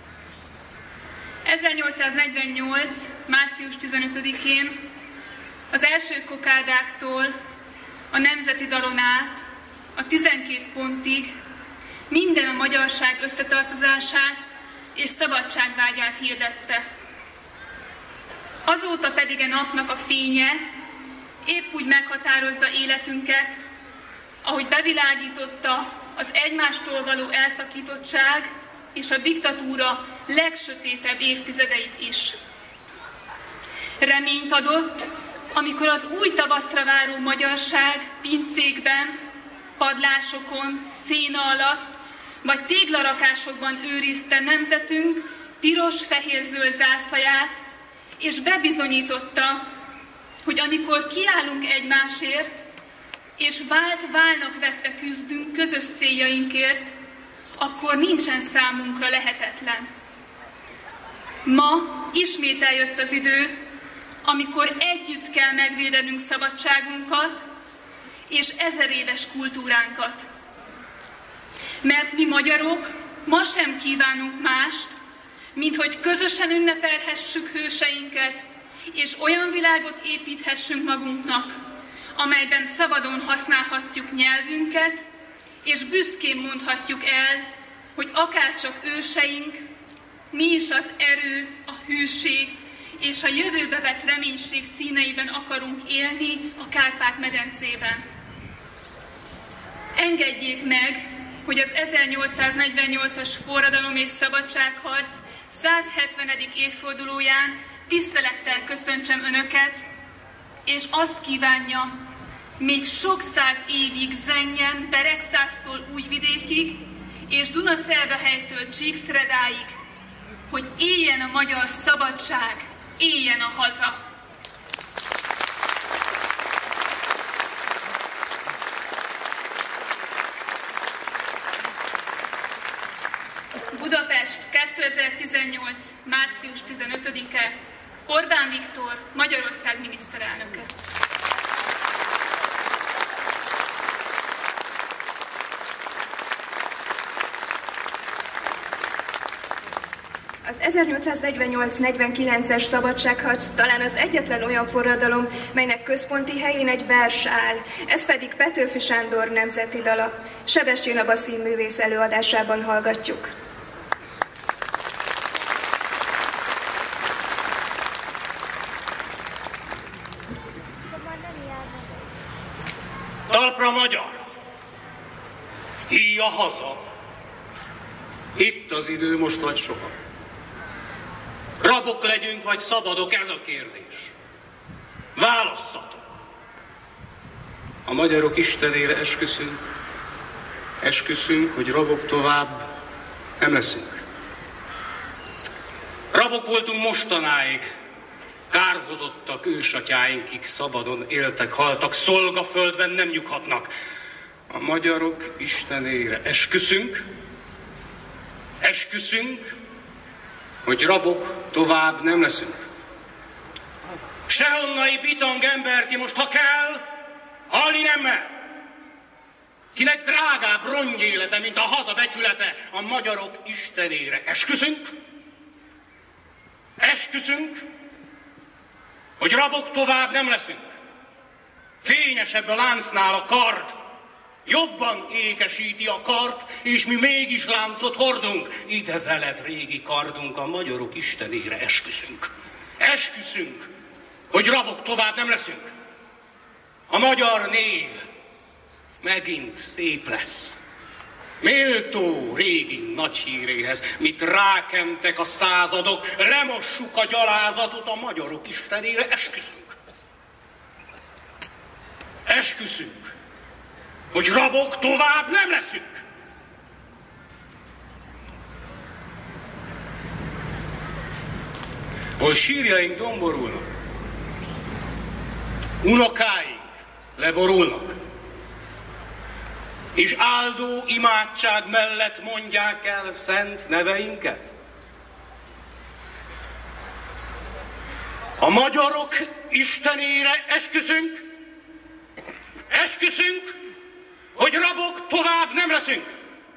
1848. március 15-én az első kokárdáktól a nemzeti dalon át a 12 pontig minden a magyarság összetartozását és szabadságvágyát hirdette. Azóta pedig a napnak a fénye épp úgy meghatározza életünket, ahogy bevilágította az egymástól való elszakítottság és a diktatúra legsötétebb évtizedeit is. Reményt adott, amikor az új tavaszra váró magyarság pincékben, padlásokon, széna alatt vagy téglarakásokban őrizte nemzetünk piros-fehér-zöld zászlaját, és bebizonyította, hogy amikor kiállunk egymásért, és vált-válnak vetve küzdünk közös céljainkért, akkor nincsen számunkra lehetetlen. Ma ismét eljött az idő, amikor együtt kell megvédenünk szabadságunkat és 1000 éves kultúránkat. Mert mi magyarok ma sem kívánunk mást, mint hogy közösen ünnepelhessük hőseinket, és olyan világot építhessünk magunknak, amelyben szabadon használhatjuk nyelvünket, és büszkén mondhatjuk el, hogy akárcsak őseink, mi is az erő, a hűség és a jövőbe vett reménység színeiben akarunk élni a Kárpát-medencében. Engedjék meg, hogy az 1848-as forradalom és szabadságharc 170. évfordulóján tisztelettel köszöntsem Önöket, és azt kívánjam, még sok száz évig zengjen Beregszásztól Újvidékig, és Dunaszerdahelytől Csíkszeredáig, hogy éljen a magyar szabadság, éljen a haza! Budapest 2018. március 15-e, Orbán Viktor, Magyarország miniszterelnöke. Az 1848-49-es szabadságharc talán az egyetlen olyan forradalom, melynek központi helyén egy vers áll, ez pedig Petőfi Sándor nemzeti dala. Sebestyén Aba színművész előadásában hallgatjuk. Talpra magyar! Híj a haza! Itt az idő, most vagy soha. Rabok legyünk, vagy szabadok, ez a kérdés. Válasszatok! A magyarok istenére esküszünk, hogy rabok tovább nem leszünk. Rabok voltunk mostanáig, kárhozottak ősatyáink, kik szabadon éltek, haltak, szolgaföldben nem nyughatnak. A magyarok istenére esküszünk, hogy rabok tovább nem leszünk. Sehonnai bitang ember, ki most, ha kell, halni nem mer. Kinek drágább rongyélete, mint a haza becsülete, a magyarok istenére esküszünk, hogy rabok tovább nem leszünk. Fényesebb a láncnál a kard, jobban ékesíti a kart, és mi mégis láncot hordunk. Ide veled, régi kardunk, a magyarok istenére esküszünk, hogy rabok tovább nem leszünk. A magyar név megint szép lesz. Méltó régi nagy híréhez, mit rákentek a századok, lemossuk a gyalázatot a magyarok istenére, esküszünk. Esküszünk, hogy rabok tovább nem leszünk. Hol sírjaink domborulnak, unokáink leborulnak, és áldó imádság mellett mondják el szent neveinket. A magyarok istenére esküszünk, hogy rabok tovább nem leszünk.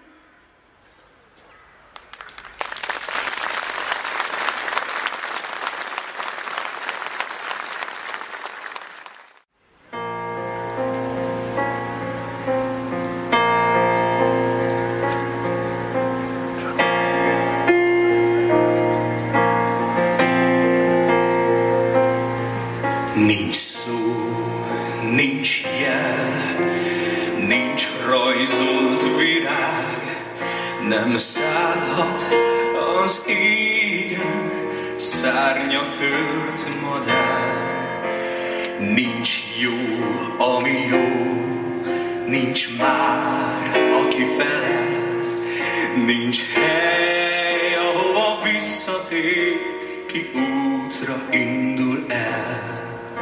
Nincs szó, nincs jel, nincs rajzolt virág, nem szállhat az égen szárnya tört madár. Nincs jó, ami jó, nincs már, aki felel, nincs hely, ahova visszatér, ki útra indul el.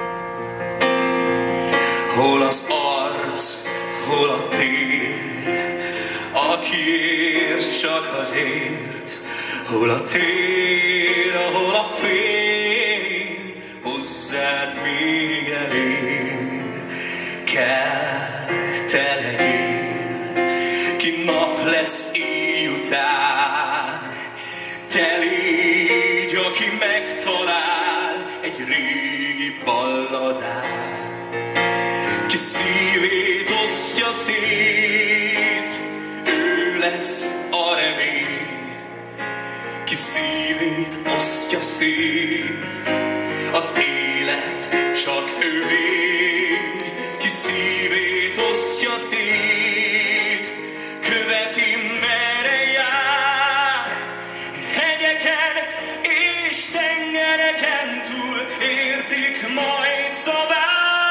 Hol az arc, hol a tér, akiért csak azért, hol a tér, ahol a fény hozzád még elér. Kell te legyél, ki nap lesz éj után, te légy, aki megtalál egy régi balladát. Ki szívét osztja szét, ő lesz a remény. Ki szívét osztja szét, az élet csak ővé. Ki szívét osztja szét, követi merre jár. Hegyeken és tengereken túl értik majd szavát.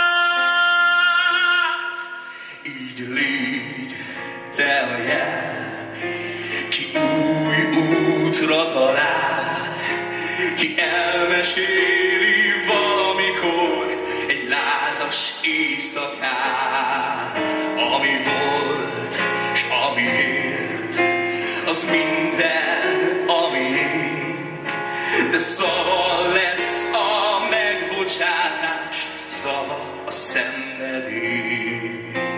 Légy te a jel, ki új útra talál, ki elmeséli valamikor egy lázas éjszakán. Ami volt, s amiért, az minden, amiénk, de szava lesz a megbocsátás, szava a szenvedély.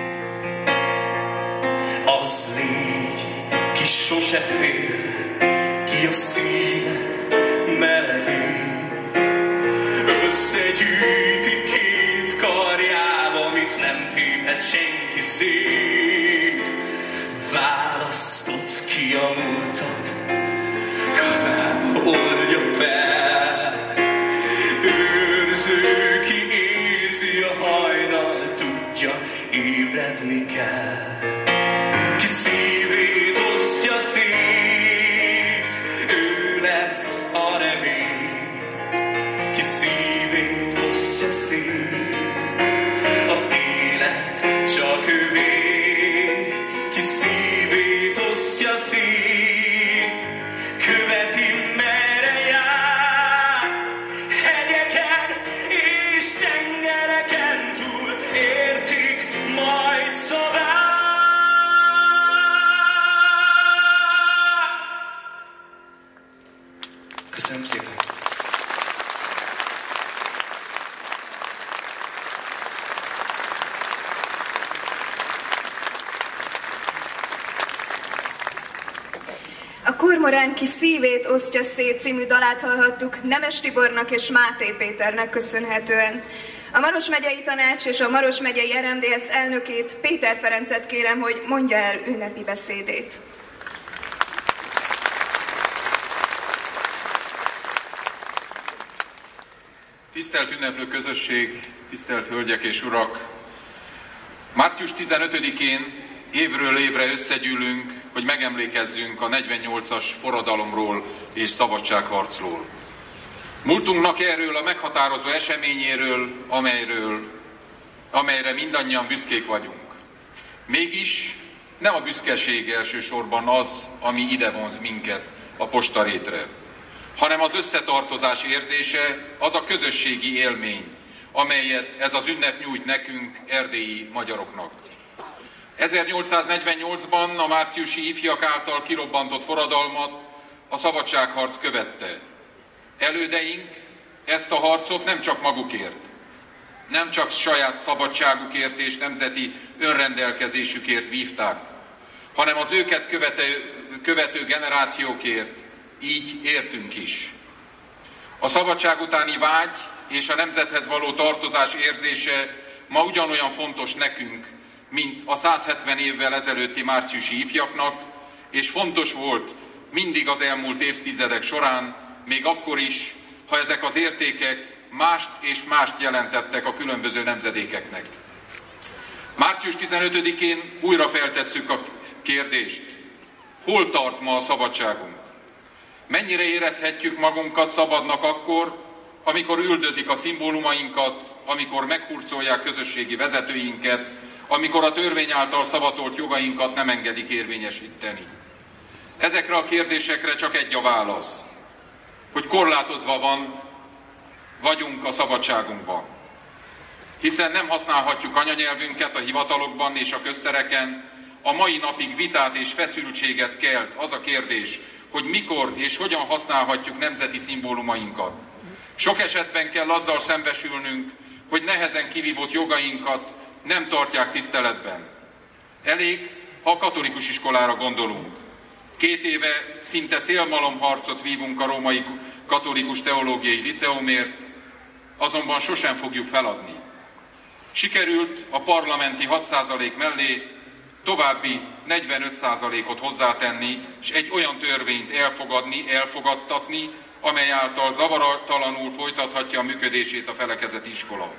Az légy, ki sose fél, ki a szíved melegét összegyűjti két karjába, mit nem téphet senki szét. Választott ki a múltat, nem oldja fel. Őrző, ki érzi a hajnal, tudja, ébredni kell. Ki szívét osztja szét, ő lesz a remény. Ki szívét osztja szét, az élet csak ővé. Ki szívét osztja szét, követi merre jár. Hegyeken és tengereken túl értik majd szavát. Köszönöm szépen! A Kormorán ki szívét osztja szét című dalát hallhattuk Nemes Tibornak és Máté Péternek köszönhetően. A Maros megyei tanács és a Maros megyei RMDSZ elnökét, Péter Ferencet kérem, hogy mondja el ünnepi beszédét. Tisztelt ünneplő közösség, tisztelt hölgyek és urak! Március 15-én évről évre összegyűlünk, hogy megemlékezzünk a 48-as forradalomról és szabadságharcról. Múltunknak erről a meghatározó eseményéről, amelyre mindannyian büszkék vagyunk. Mégis nem a büszkeség elsősorban az, ami ide vonz minket a postarétre, hanem az összetartozás érzése, az a közösségi élmény, amelyet ez az ünnep nyújt nekünk, erdélyi magyaroknak. 1848-ban a márciusi ifjak által kirobbantott forradalmat a szabadságharc követte. Elődeink ezt a harcot nem csak magukért, nem csak saját szabadságukért és nemzeti önrendelkezésükért vívták, hanem az őket követő generációkért, így értünk is. A szabadság utáni vágy és a nemzethez való tartozás érzése ma ugyanolyan fontos nekünk, mint a 170 évvel ezelőtti márciusi ifjaknak, és fontos volt mindig az elmúlt évtizedek során, még akkor is, ha ezek az értékek mást és mást jelentettek a különböző nemzedékeknek. Március 15-én újra feltesszük a kérdést, hol tart ma a szabadságunk? Mennyire érezhetjük magunkat szabadnak akkor, amikor üldözik a szimbólumainkat, amikor meghurcolják közösségi vezetőinket, amikor a törvény által szavatolt jogainkat nem engedik érvényesíteni? Ezekre a kérdésekre csak egy a válasz, hogy korlátozva vagyunk a szabadságunkban. Hiszen nem használhatjuk anyanyelvünket a hivatalokban és a köztereken, a mai napig vitát és feszültséget kelt az a kérdés, hogy mikor és hogyan használhatjuk nemzeti szimbólumainkat. Sok esetben kell azzal szembesülnünk, hogy nehezen kivívott jogainkat nem tartják tiszteletben. Elég, ha a katolikus iskolára gondolunk. 2 éve szinte szélmalomharcot vívunk a Római Katolikus Teológiai Liceumért, azonban sosem fogjuk feladni. Sikerült a parlamenti 6% mellé további 45%-ot hozzátenni, és egy olyan törvényt elfogadtatni, amely által zavartalanul folytathatja a működését a felekezeti iskola.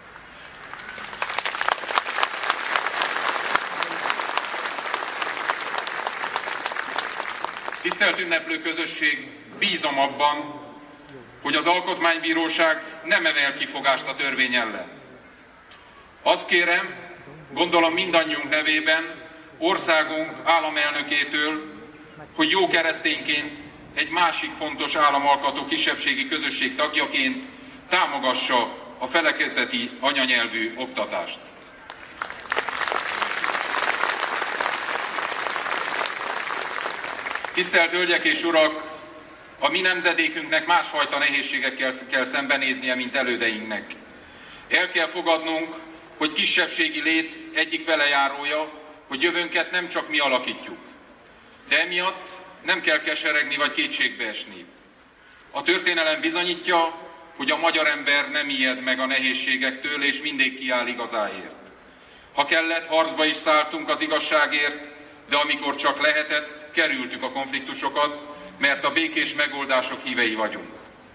Tisztelt ünneplő közösség, bízom abban, hogy az Alkotmánybíróság nem emel kifogást a törvény ellen. Azt kérem, gondolom mindannyiunk nevében, országunk államelnökétől, hogy jó keresztényként, egy másik fontos államalkotó kisebbségi közösség tagjaként támogassa a felekezeti anyanyelvű oktatást. Tisztelt Hölgyek és Urak! A mi nemzedékünknek másfajta nehézségekkel kell szembenéznie, mint elődeinknek. El kell fogadnunk, hogy kisebbségi lét egyik velejárója, hogy jövőnket nem csak mi alakítjuk. De emiatt nem kell keseregni vagy kétségbe esni. A történelem bizonyítja, hogy a magyar ember nem ijed meg a nehézségektől, és mindig kiáll igazáért. Ha kellett, harcba is szálltunk az igazságért, de amikor csak lehetett, kerültük a konfliktusokat, mert a békés megoldások hívei vagyunk.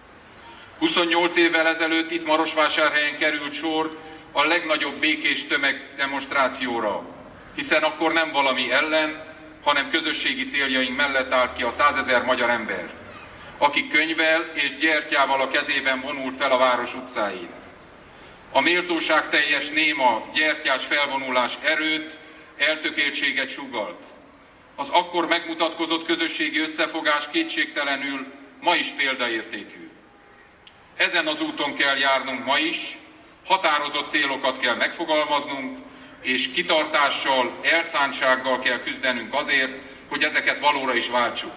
28 évvel ezelőtt itt Marosvásárhelyen került sor a legnagyobb békés tömegdemonstrációra, hiszen akkor nem valami ellen, hanem közösségi céljaink mellett állt ki a 100 000 magyar ember, aki könyvvel és gyertyával a kezében vonult fel a város utcáin. A méltóságteljes néma gyertyás felvonulás erőt, eltökéltséget sugalt. Az akkor megmutatkozott közösségi összefogás kétségtelenül ma is példaértékű. Ezen az úton kell járnunk ma is, határozott célokat kell megfogalmaznunk, és kitartással, elszántsággal kell küzdenünk azért, hogy ezeket valóra is váltsuk.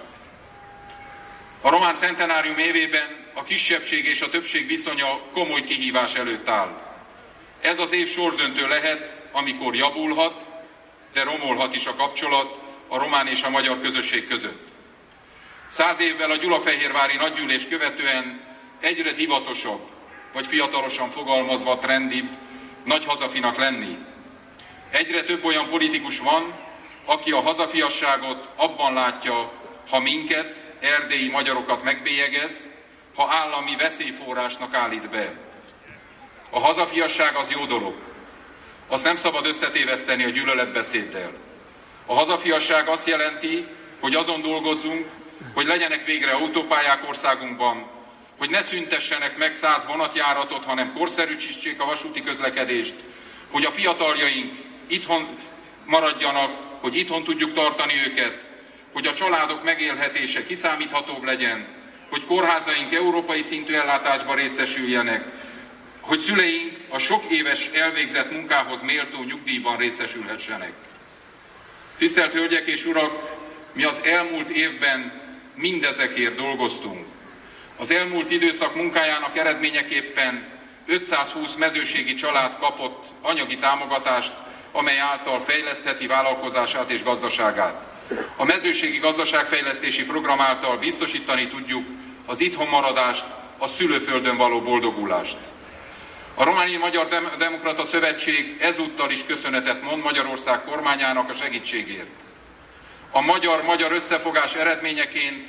A román centenárium évében a kisebbség és a többség viszonya komoly kihívás előtt áll. Ez az év sorsdöntő lehet, amikor javulhat, de romolhat is a kapcsolat a román és a magyar közösség között. 100 évvel a gyulafehérvári nagygyűlés követően egyre divatosabb, vagy fiatalosan fogalmazva trendibb, nagy hazafinak lenni. Egyre több olyan politikus van, aki a hazafiasságot abban látja, ha minket, erdélyi magyarokat megbélyegez, ha állami veszélyforrásnak állít be. A hazafiasság az jó dolog. Azt nem szabad összetéveszteni a gyűlöletbeszéddel. A hazafiasság azt jelenti, hogy azon dolgozzunk, hogy legyenek végre autópályák országunkban, hogy ne szüntessenek meg 100 vonatjáratot, hanem korszerűsítsék a vasúti közlekedést, hogy a fiataljaink itthon maradjanak, hogy itthon tudjuk tartani őket, hogy a családok megélhetése kiszámíthatóbb legyen, hogy kórházaink európai szintű ellátásban részesüljenek, hogy szüleink a sok éves elvégzett munkához méltó nyugdíjban részesülhessenek. Tisztelt Hölgyek és Urak, mi az elmúlt évben mindezekért dolgoztunk. Az elmúlt időszak munkájának eredményeképpen 520 mezőségi család kapott anyagi támogatást, amely által fejlesztheti vállalkozását és gazdaságát. A mezőségi gazdaságfejlesztési program által biztosítani tudjuk az itthonmaradást, a szülőföldön való boldogulást. A Romániai Magyar Demokrata Szövetség ezúttal is köszönetet mond Magyarország kormányának a segítségért. A magyar-magyar összefogás eredményeként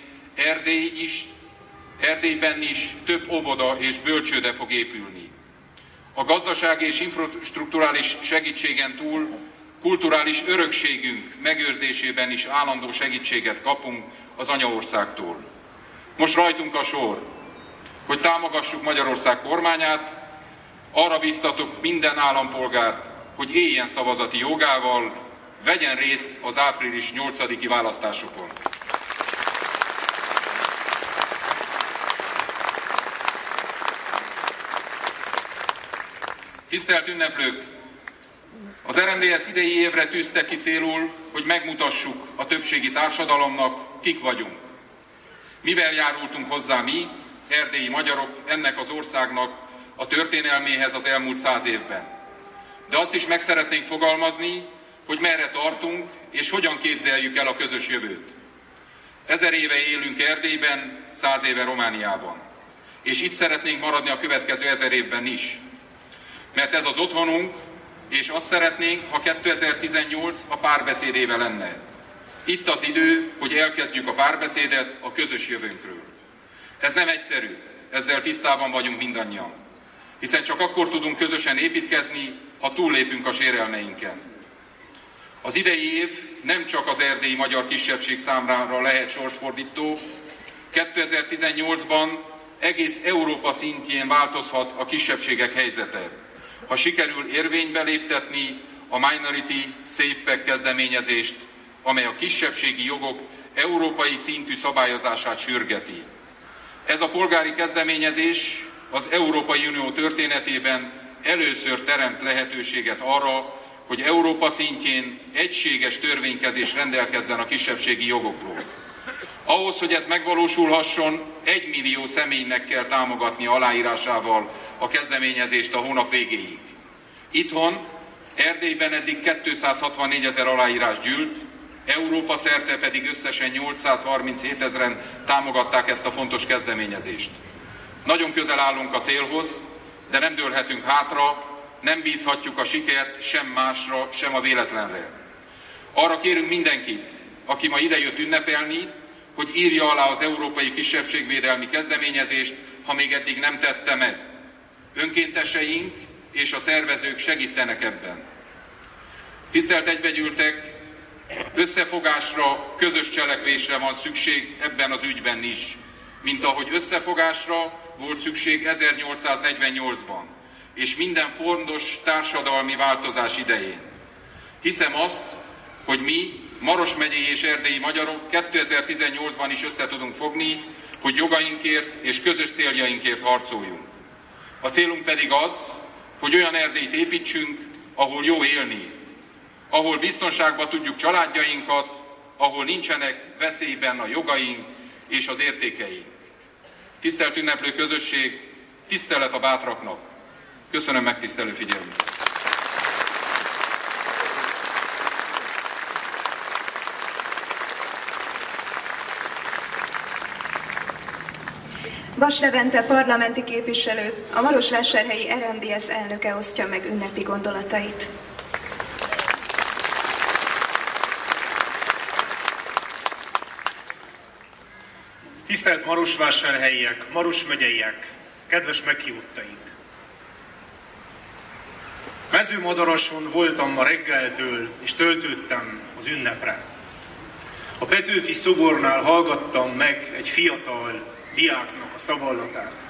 Erdélyben is több óvoda és bölcsőde fog épülni. A gazdasági és infrastrukturális segítségen túl kulturális örökségünk megőrzésében is állandó segítséget kapunk az anyaországtól. Most rajtunk a sor, hogy támogassuk Magyarország kormányát, arra bíztatok minden állampolgárt, hogy éljen szavazati jogával, vegyen részt az április 8-i választásokon. Tisztelt ünneplők! Az RMDSZ idei évre tűzte ki célul, hogy megmutassuk a többségi társadalomnak, kik vagyunk. Mivel járultunk hozzá mi, erdélyi magyarok, ennek az országnak a történelméhez az elmúlt 100 évben. De azt is meg szeretnénk fogalmazni, hogy merre tartunk, és hogyan képzeljük el a közös jövőt. 1000 éve élünk Erdélyben, 100 éve Romániában. És itt szeretnénk maradni a következő 1000 évben is. Mert ez az otthonunk, és azt szeretnénk, ha 2018 a párbeszéd éve lenne. Itt az idő, hogy elkezdjük a párbeszédet a közös jövőnkről. Ez nem egyszerű, ezzel tisztában vagyunk mindannyian. Hiszen csak akkor tudunk közösen építkezni, ha túllépünk a sérelmeinken. Az idei év nem csak az erdélyi magyar kisebbség számára lehet sorsfordító, 2018-ban egész Európa szintjén változhat a kisebbségek helyzete, ha sikerül érvénybe léptetni a Minority Safe Pack kezdeményezést, amely a kisebbségi jogok európai szintű szabályozását sürgeti. Ez a polgári kezdeményezés az Európai Unió történetében először teremt lehetőséget arra, hogy Európa szintjén egységes törvénykezés rendelkezzen a kisebbségi jogokról. Ahhoz, hogy ez megvalósulhasson, 1 millió személynek kell támogatni aláírásával a kezdeményezést a hónap végéig. Itthon, Erdélyben eddig 264 000 aláírás gyűlt, Európa szerte pedig összesen 837 000-en támogatták ezt a fontos kezdeményezést. Nagyon közel állunk a célhoz, de nem dőlhetünk hátra, nem bízhatjuk a sikert sem másra, sem a véletlenre. Arra kérünk mindenkit, aki ma idejött ünnepelni, hogy írja alá az Európai Kisebbségvédelmi Kezdeményezést, ha még eddig nem tette meg. Önkénteseink és a szervezők segítenek ebben. Tisztelt egybegyűltek, összefogásra, közös cselekvésre van szükség ebben az ügyben is, mint ahogy összefogásra volt szükség 1848-ban, és minden fontos társadalmi változás idején. Hiszem azt, hogy mi, Maros megyei és erdélyi magyarok 2018-ban is össze tudunk fogni, hogy jogainkért és közös céljainkért harcoljunk. A célunk pedig az, hogy olyan Erdélyt építsünk, ahol jó élni, ahol biztonságban tudjuk családjainkat, ahol nincsenek veszélyben a jogaink és az értékeink. Tisztelt ünneplő közösség, tisztelet a bátraknak! Köszönöm megtisztelő figyelmüket! Vas Levente parlamenti képviselő, a marosvásárhelyi RMDSZ elnöke osztja meg ünnepi gondolatait. Tisztelt marosvásárhelyiek, Maros megyeiek, kedves meghívottaink! Mezőmadarason voltam ma reggeltől, és töltődtem az ünnepre. A Petőfi szobornál hallgattam meg egy fiatal diáknak a szavallatát.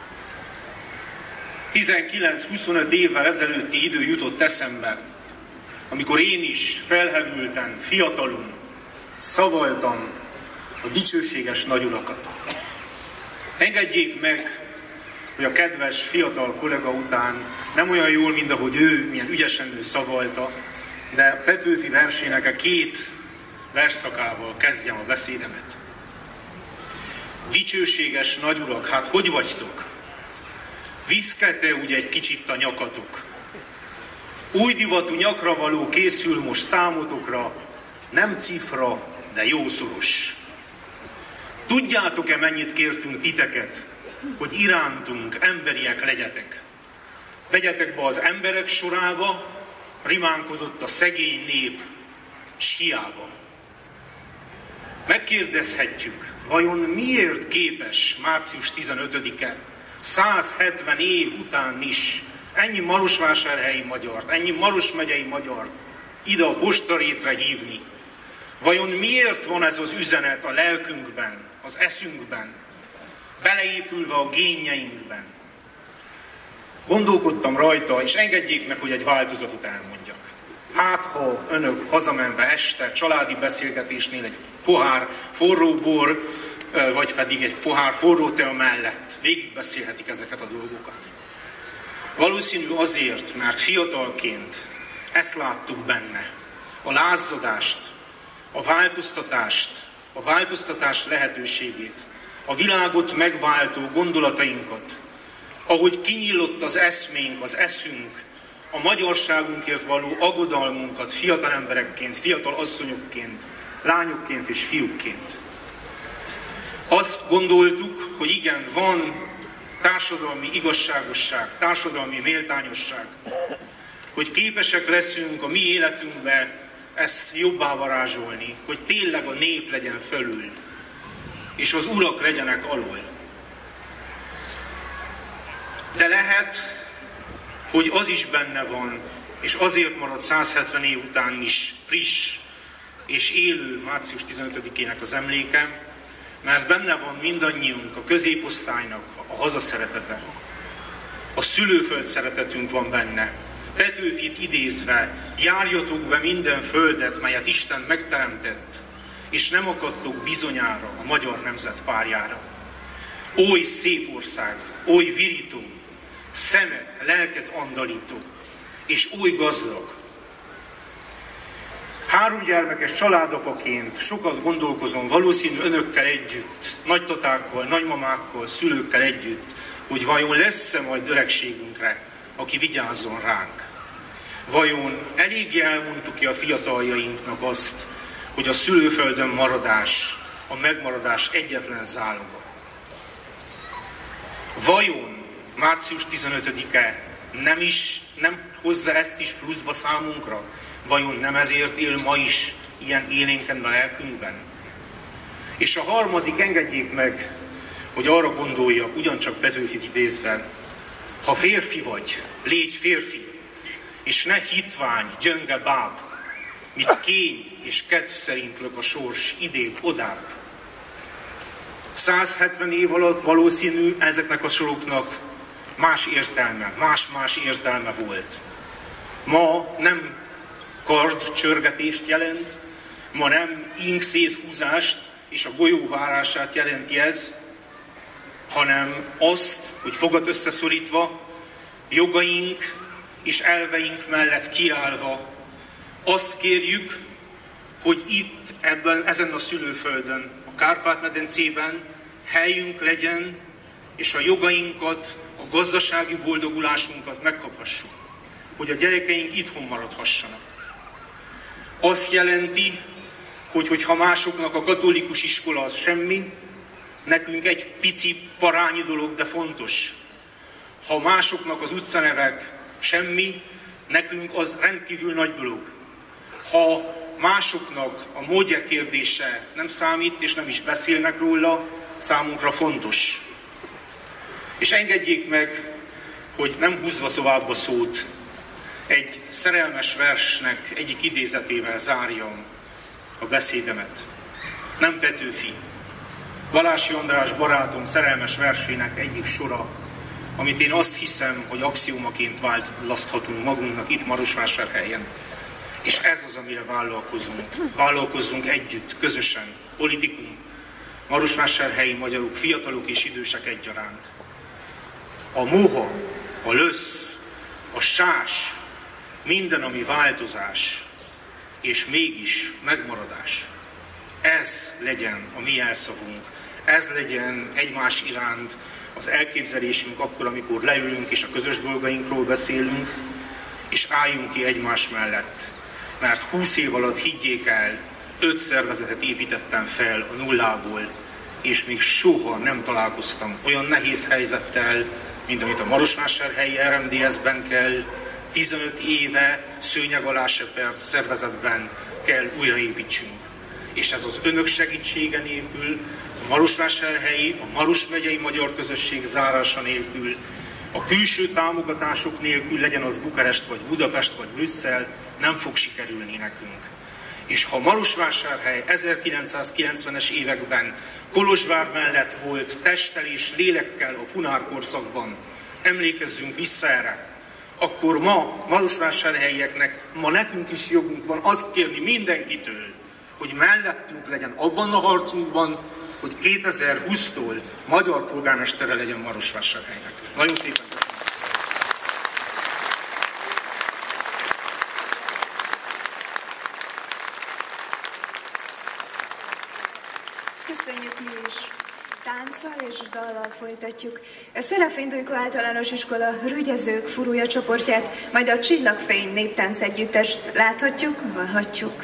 19-25 évvel ezelőtti idő jutott eszembe, amikor én is felhevülten, fiatalon szavaltam a dicsőséges nagyurakat. Engedjék meg, hogy a kedves fiatal kollega után nem olyan jól, mint ahogy ő, milyen ügyesen ő szavalta, de Petőfi versének a 2 versszakával kezdjem a beszédemet. Dicsőséges nagyurak, hát hogy vagytok? Viszket-e úgy egy kicsit a nyakatok? Új divatú nyakra való készül most számotokra, nem cifra, de jószoros. Tudjátok-e, mennyit kértünk titeket, hogy irántunk emberiek legyetek? Vegyetek be az emberek sorába, rimánkodott a szegény nép, s hiába. Megkérdezhetjük, vajon miért képes március 15-e 170 év után is ennyi marosvásárhelyi magyart, ennyi Maros megyei magyart ide a postarétre hívni? Vajon miért van ez az üzenet a lelkünkben, az eszünkben, beleépülve a génjeinkben? Gondolkodtam rajta, és engedjék meg, hogy egy változatot elmondjak. Hát, ha önök hazamenve este családi beszélgetésnél egy pohár forró bor, vagy pedig egy pohár forró tea mellett végigbeszélhetik ezeket a dolgokat. Valószínű azért, mert fiatalként ezt láttuk benne. A lázadást, a változtatás lehetőségét, a világot megváltó gondolatainkat, ahogy kinyílott az eszménk, az eszünk, a magyarságunkért való aggodalmunkat fiatal emberekként, fiatal asszonyokként, lányokként és fiúkként. Azt gondoltuk, hogy igen, van társadalmi igazságosság, társadalmi méltányosság, hogy képesek leszünk a mi életünkbe ezt jobbá varázsolni, hogy tényleg a nép legyen fölül, és az urak legyenek alul. De lehet, hogy az is benne van, és azért marad 170 év után is friss és élő március 15-ének az emléke, mert benne van mindannyiunk, a középosztálynak a hazaszeretete. A szülőföld szeretetünk van benne. Petőfit idézve, járjatok be minden földet, melyet Isten megteremtett, és nem akadtok bizonyára a magyar nemzet párjára. Oly szép ország, oly virító, szemet, lelket andalító, és oly gazdag. 3 gyermekes családapaként sokat gondolkozom, valószínű önökkel együtt, nagytatákkal, nagymamákkal, szülőkkel együtt, hogy vajon lesz-e majd öregségünkre, aki vigyázzon ránk. Vajon eléggé elmondtuk-e a fiataljainknak azt, hogy a szülőföldön maradás, a megmaradás egyetlen záloga? Vajon március 15-e nem hozza ezt is pluszba számunkra? Vajon nem ezért él ma is ilyen élénken a lelkünkben? És a harmadik, engedjék meg, hogy arra gondoljak, ugyancsak Petőfit idézve, ha férfi vagy, légy férfi, és ne hitvány, gyönge báb, mit kény és kedv szerint lök a sors idébb-odább. 170 év alatt valószínű ezeknek a soroknak más értelme, más-más értelme volt. Ma nem kardcsörgetést jelent, ma nem ink-széthúzást és a golyó várását jelenti ez, hanem azt, hogy fogad összeszorítva, jogaink és elveink mellett kiállva azt kérjük, hogy itt, ezen a szülőföldön, a Kárpát-medencében helyünk legyen, és a jogainkat, a gazdasági boldogulásunkat megkaphassuk, hogy a gyerekeink itthon maradhassanak. Azt jelenti, hogy ha másoknak a katolikus iskola az semmi, nekünk egy pici parányi dolog, de fontos. Ha másoknak az utcanevek semmi, nekünk az rendkívül nagy dolog. Ha másoknak a módja kérdése nem számít, és nem is beszélnek róla, számunkra fontos. És engedjék meg, hogy nem húzva tovább a szót, Egy szerelmes versnek egyik idézetével zárjam a beszédemet. Nem Petőfi. Balási András barátom szerelmes versének egyik sora, amit én azt hiszem, hogy axiómaként választhatunk magunknak itt Marosvásárhelyen. És ez az, amire vállalkozunk. Vállalkozzunk együtt, közösen, politikum, marosvásárhelyi magyarok, fiatalok és idősek egyaránt. A moha, a lösz, a sás, minden, ami változás, és mégis megmaradás. Ez legyen a mi elszavunk, ez legyen egymás iránt az elképzelésünk akkor, amikor leülünk és a közös dolgainkról beszélünk, és álljunk ki egymás mellett. Mert 20 év alatt, higgyék el, 5 szervezetet építettem fel a nullából, és még soha nem találkoztam olyan nehéz helyzettel, mint amit a Marosvásárhelyi RMDS-ben kell, 15 éve szőnyeg alá söpert szervezetben kell újraépítsünk. És ez az önök segítsége nélkül, a Marosvásárhelyi, a Maros megyei magyar közösség zárása nélkül, a külső támogatások nélkül, legyen az Bukarest, vagy Budapest, vagy Brüsszel, nem fog sikerülni nekünk. És ha Marosvásárhely 1990-es években Kolozsvár mellett volt testtel és lélekkel a Hunár korszakban, emlékezzünk vissza erre, akkor ma Marosvásárhelyieknek, ma nekünk is jogunk van azt kérni mindenkitől, hogy mellettünk legyen abban a harcunkban, hogy 2020-tól magyar polgármestere legyen Marosvásárhelynek. Nagyon szépen köszönöm. Köszönjük mi is. Tánccal és dallal folytatjuk. A Szerefén Dujko Általános Iskola Rügyezők furúja csoportját, majd a Csillagfény néptánc együttest láthatjuk, hallhatjuk.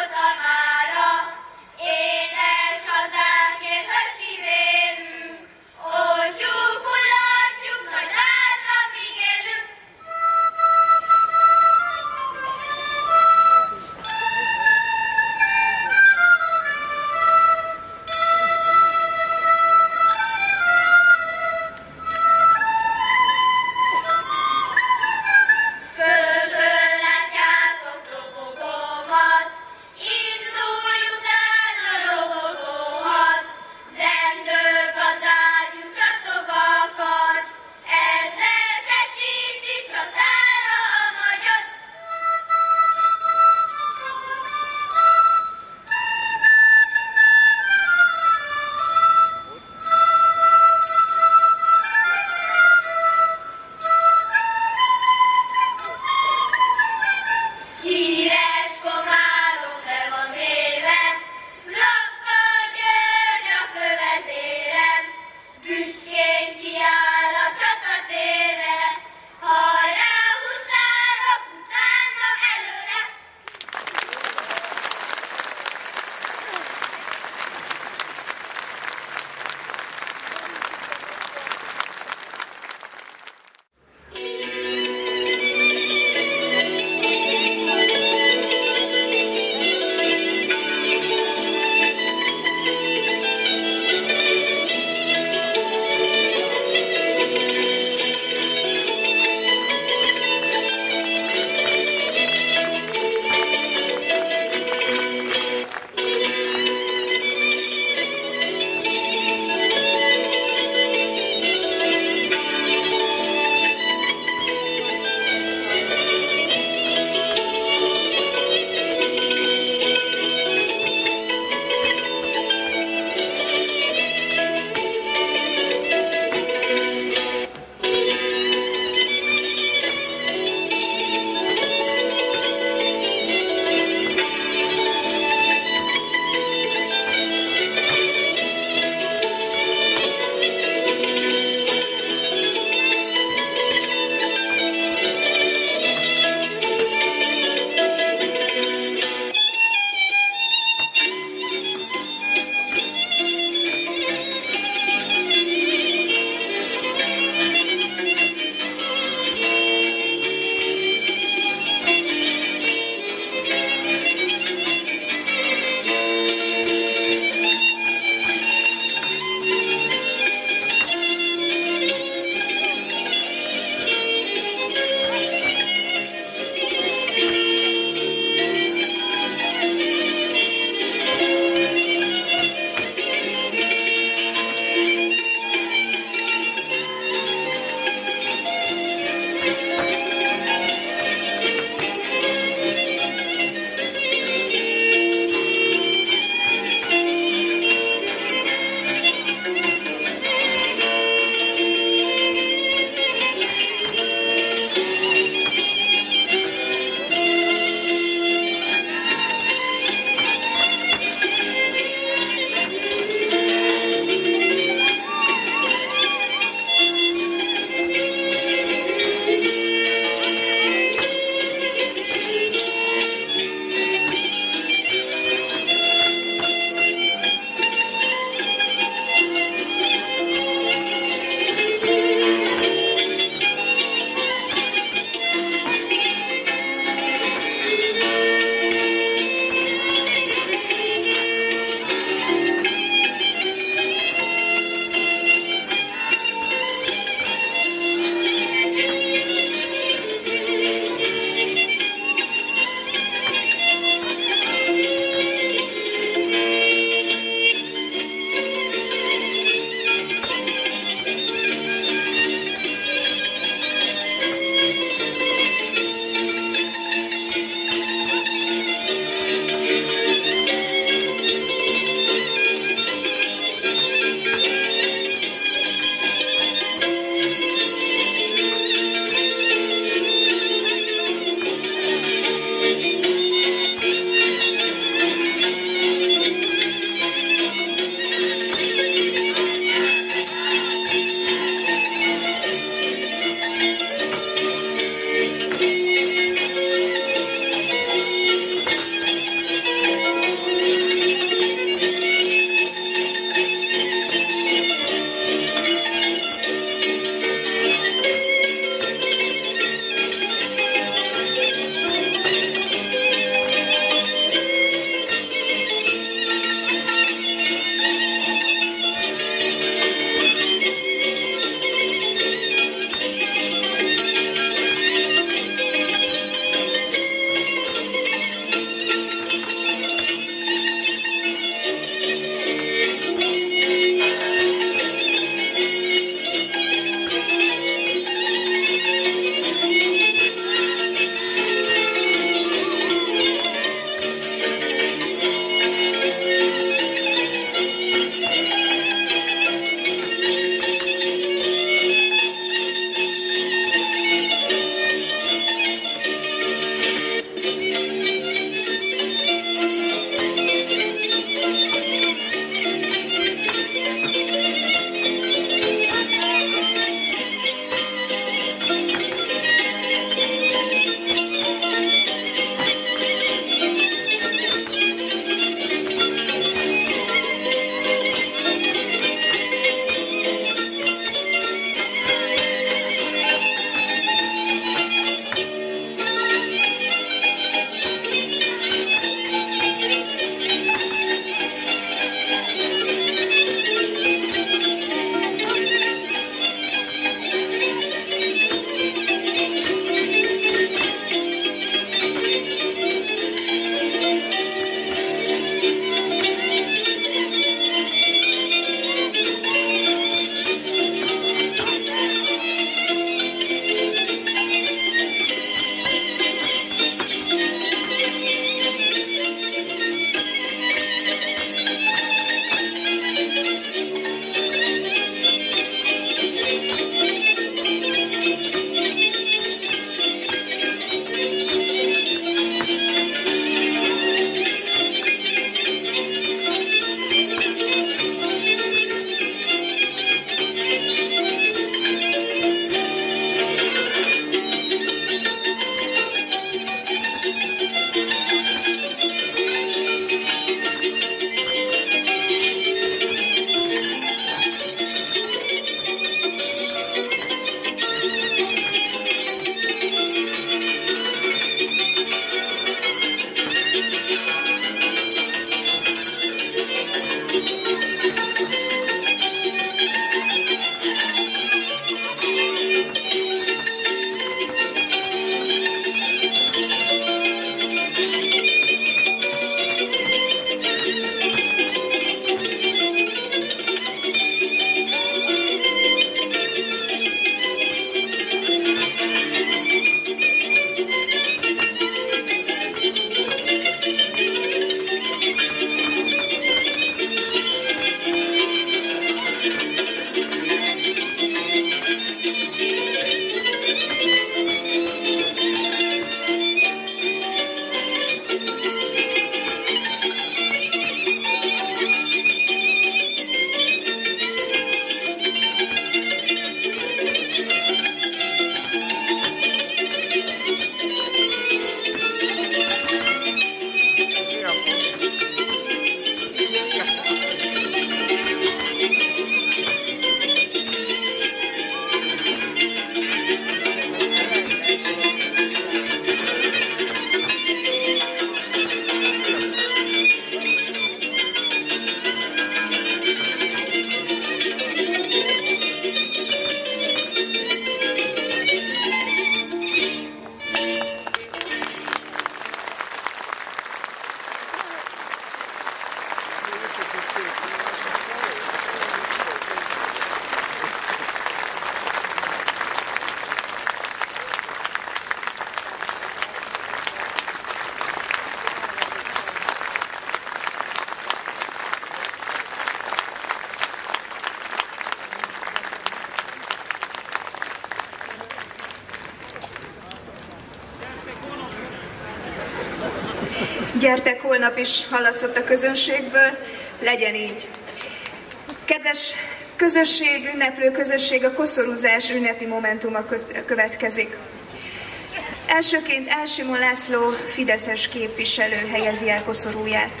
Gyertek, holnap is hallatszott a közönségből, legyen így. Kedves közösség, ünneplő közösség, a koszorúzás ünnepi momentuma következik. Elsőként Elsimon László fideszes képviselő helyezi el koszorúját.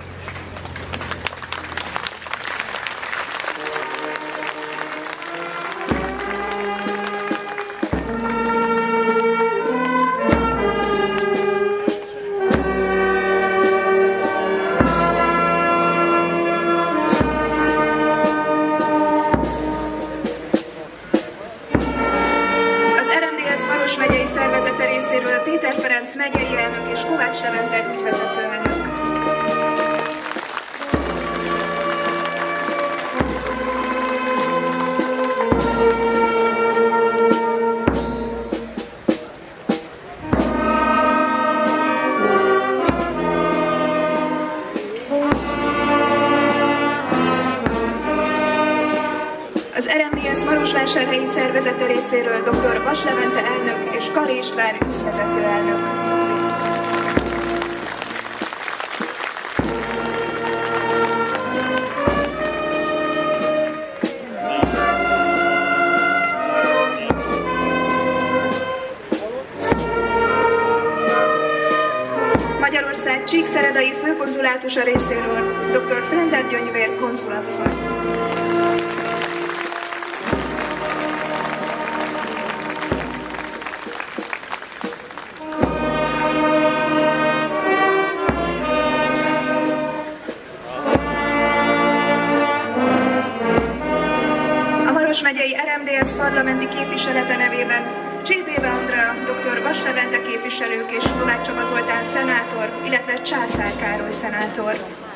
Péter Ferenc megyei elnök és Kovács Levente ügyvezető elnök. Az RMDSZ Marosvásárhelyi szervezete részéről dr. Vas Levente elnök és Kali István ügyvezető elnök. Magyarország Csíkszeredai főkonzulátusa részéről dr. Frender Gyöngyvér konzulasszony. Megyei RMDSZ parlamenti képviselete nevében Csébéve Andrea, dr. Vas Levente képviselők és Kovács Csaba Zoltán szenátor, illetve Császár Károly szenátor.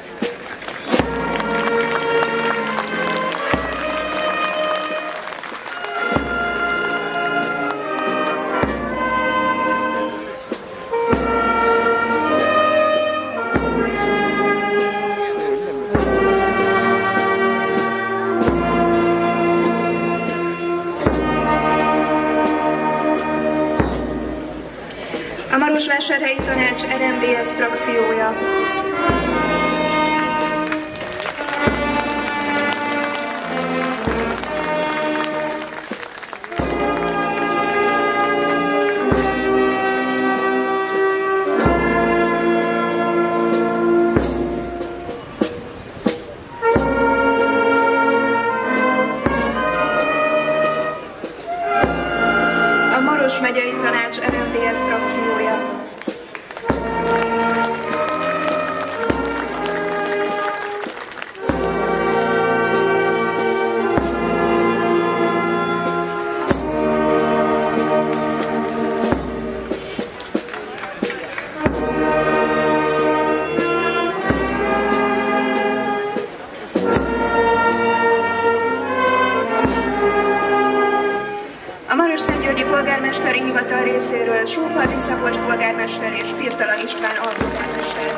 A Marosvásárhelyi Tanács RMDSZ frakciója. A Maros megyei Tanács RMDSZ frakciója. A Marosszentgyörgyi polgármesteri hivatal részéről Sófalvi Szabolcs polgármester és Pirtalan István alpolgármester.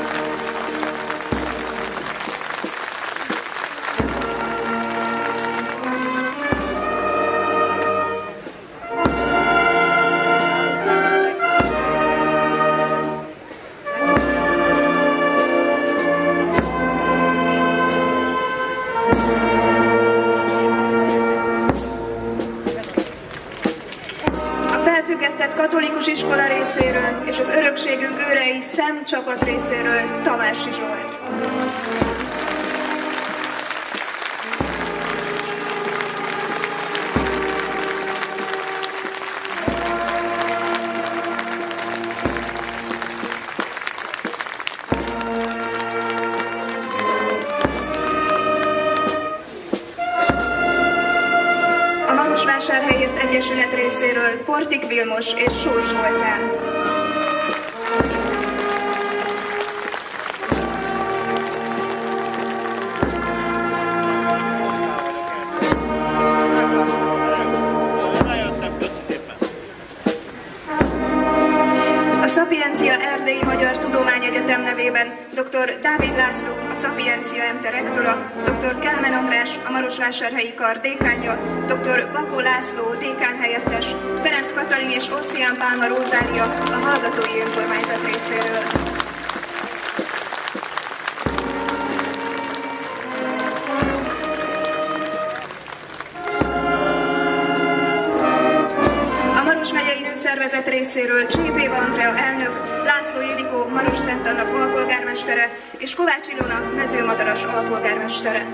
Felfüggesztett katolikus iskola részéről és az örökségünk őrei szemcsapat részéről Tamási Zsolt. A Marosvásárhelyért Egyesület részéről Portik Vilmos és Sós Zoltán. A Szapiencia Erdélyi Magyar Tudományegyetem nevében dr. Dávid László, a Szapiencia MT rektora, dr. Kálmán András, a Marosvásárhelyi Kar dékánja, dr. Bakó László, dékán helyettes, Ferenc Katalin és Osszián Pálma Rózália, a Hallgatói Önkormányzat részéről. Marosszent Anna alpolgármestere és Kovács Ilona mezőmadaras alpolgármestere.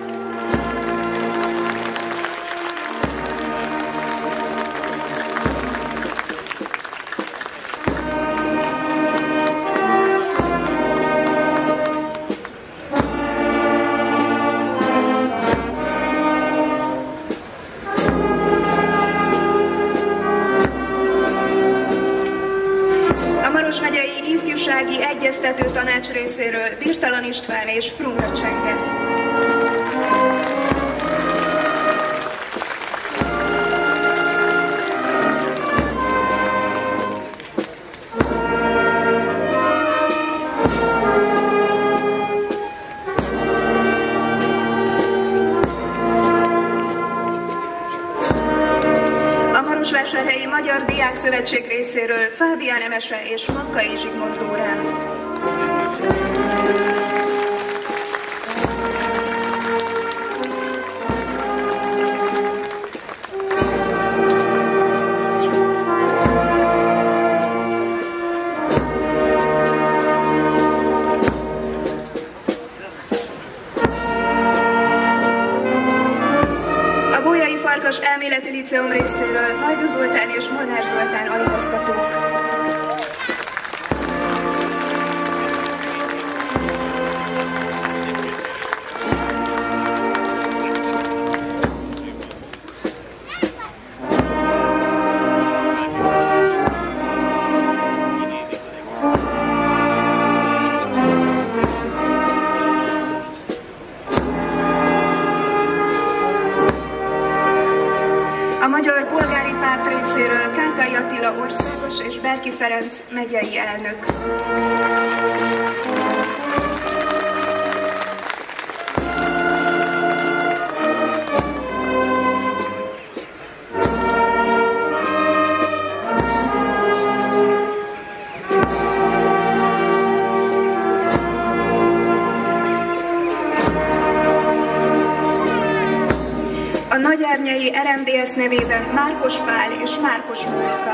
Egyeztető tanács részéről Birtalan István és Frunga Csenge. A Marosvásárhelyi Magyar Diákszövetség részéről Fábián Emese és Makkai Zsigmond Lórán. A Bolyai Farkas Elméleti Liceum részéről Hajdu Zoltán és Molnár Zoltán aligazgatók. Országos és Berki Ferenc megyei elnök. A Nagyárnyai RMDS nevében Márkos Pál és Márkos Mónika.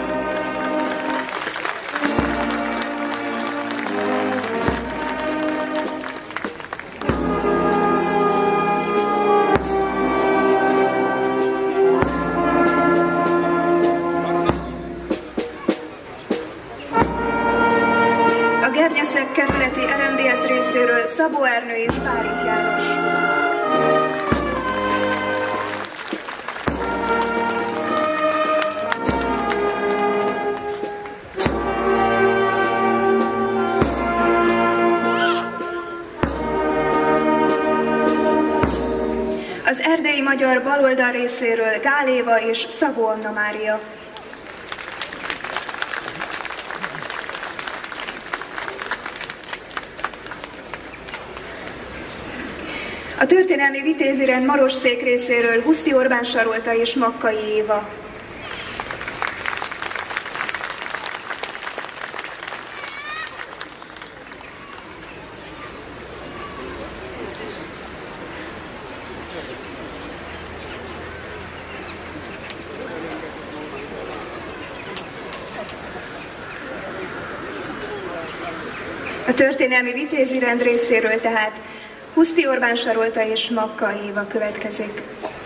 A Gernyeszek kerületi RMDS részéről Szabó Ernő és Bálint János. Az erdélyi magyar baloldal részéről Gál Éva és Szabó Anna Mária. A történelmi vitézirend Marosszék részéről Huszti Orbán Sarolta és Makkai Éva. A történelmi vitézirend részéről tehát Huszti Orbán Sarolta és Makkai Éva következik.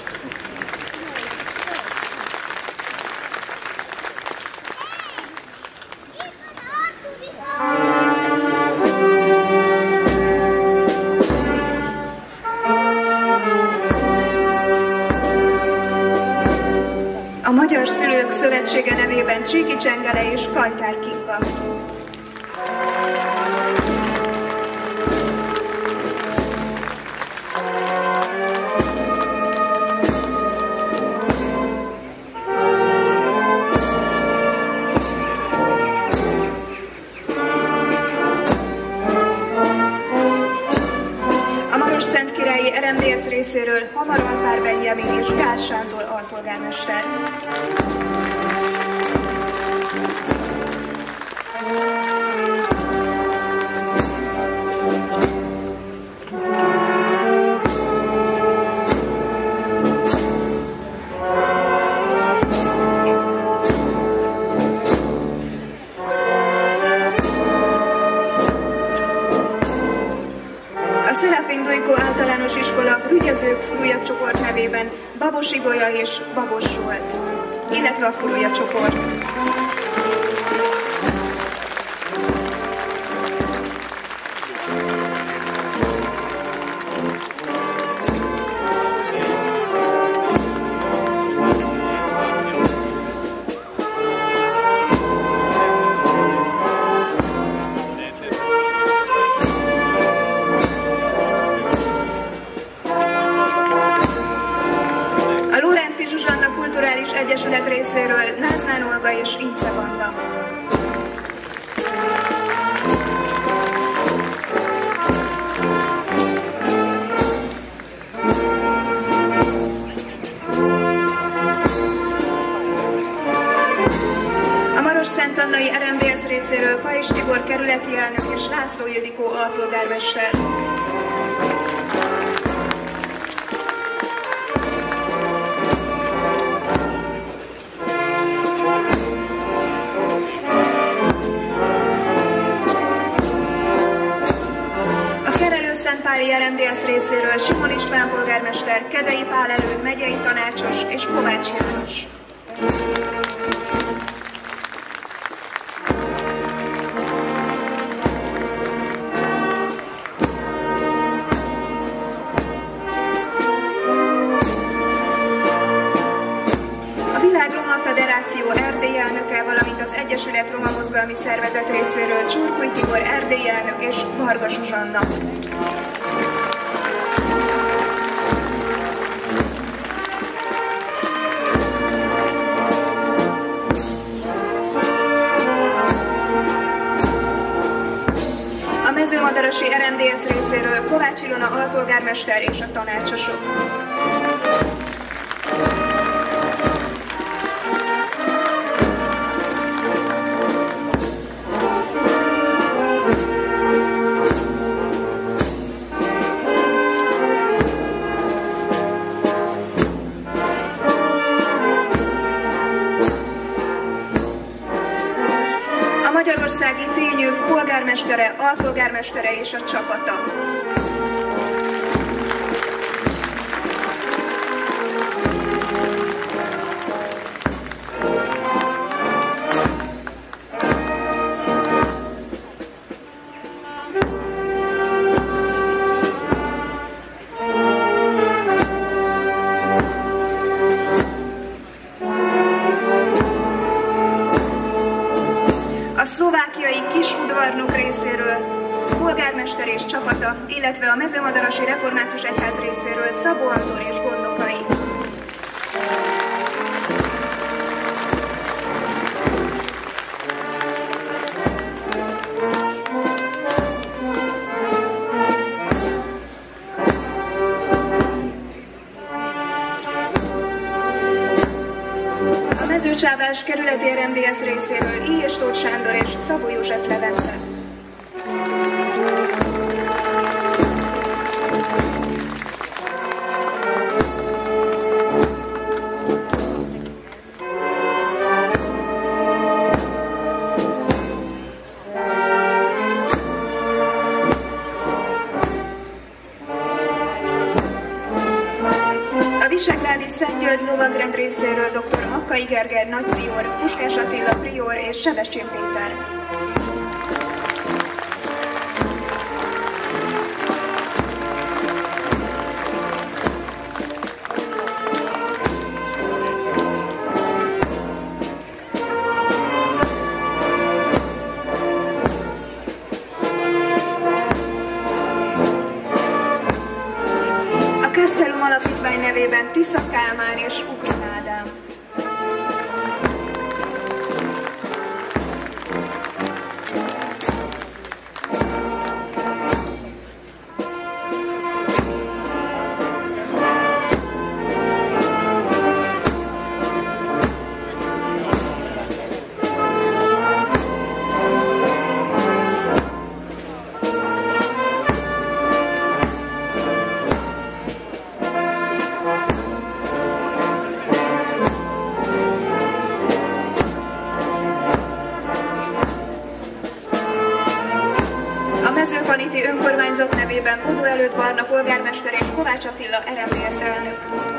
A Magyar Szülők Szövetsége nevében Csíki Csengele és Kajtár Kinga. RMDS részéről Hamar Alpár Benjamin és Gáz Sándor alpolgármester. Általános Iskola Rügyezők Fulujak csoport nevében Babos Ibolya és Babos Zsolt, illetve a Fulujak csoport. Egyesület részéről Náznán Olga és Ince Banda. A Maros-Szentannai RMDSZ részéről Pajzs Tibor kerületi elnök és László Ildikó alpolgármester. RMDSZ részéről Simon István polgármester, Kedei Pál elő megyei tanácsos és Kovács János. A Világ Roma Federáció Erdély elnöke, valamint az Egyesület Roma Mozgalmi Szervezet részéről Csurkuly Tibor Erdély elnök és Varga Zsuzsanna. A Mezőmadarasi RMDSZ részéről Kovács Ilona alpolgármester és a tanácsosok. Magyarországi Tényők polgármestere, alpolgármestere és a csapata. Kisudvarnok részéről polgármester és csapata, illetve a Mezőmadarasi Református Egyház részéről Szabó Andor és gondokai. Mezőcsávás kerületi RMDSZ részéről I. és Tóth Sándor és Szabó József Levente. Visegrádi Szentgyörgy lovagrend részéről dr. Makkai Gergely nagyprior, Puskás Attila prior és Sebestyén Péter. Nevében Tisza Kálmán és Ugrin Ádám. Margiti önkormányzat nevében Bodó Előtt Barna polgármester és Kovács Attila RMDSZ elnök.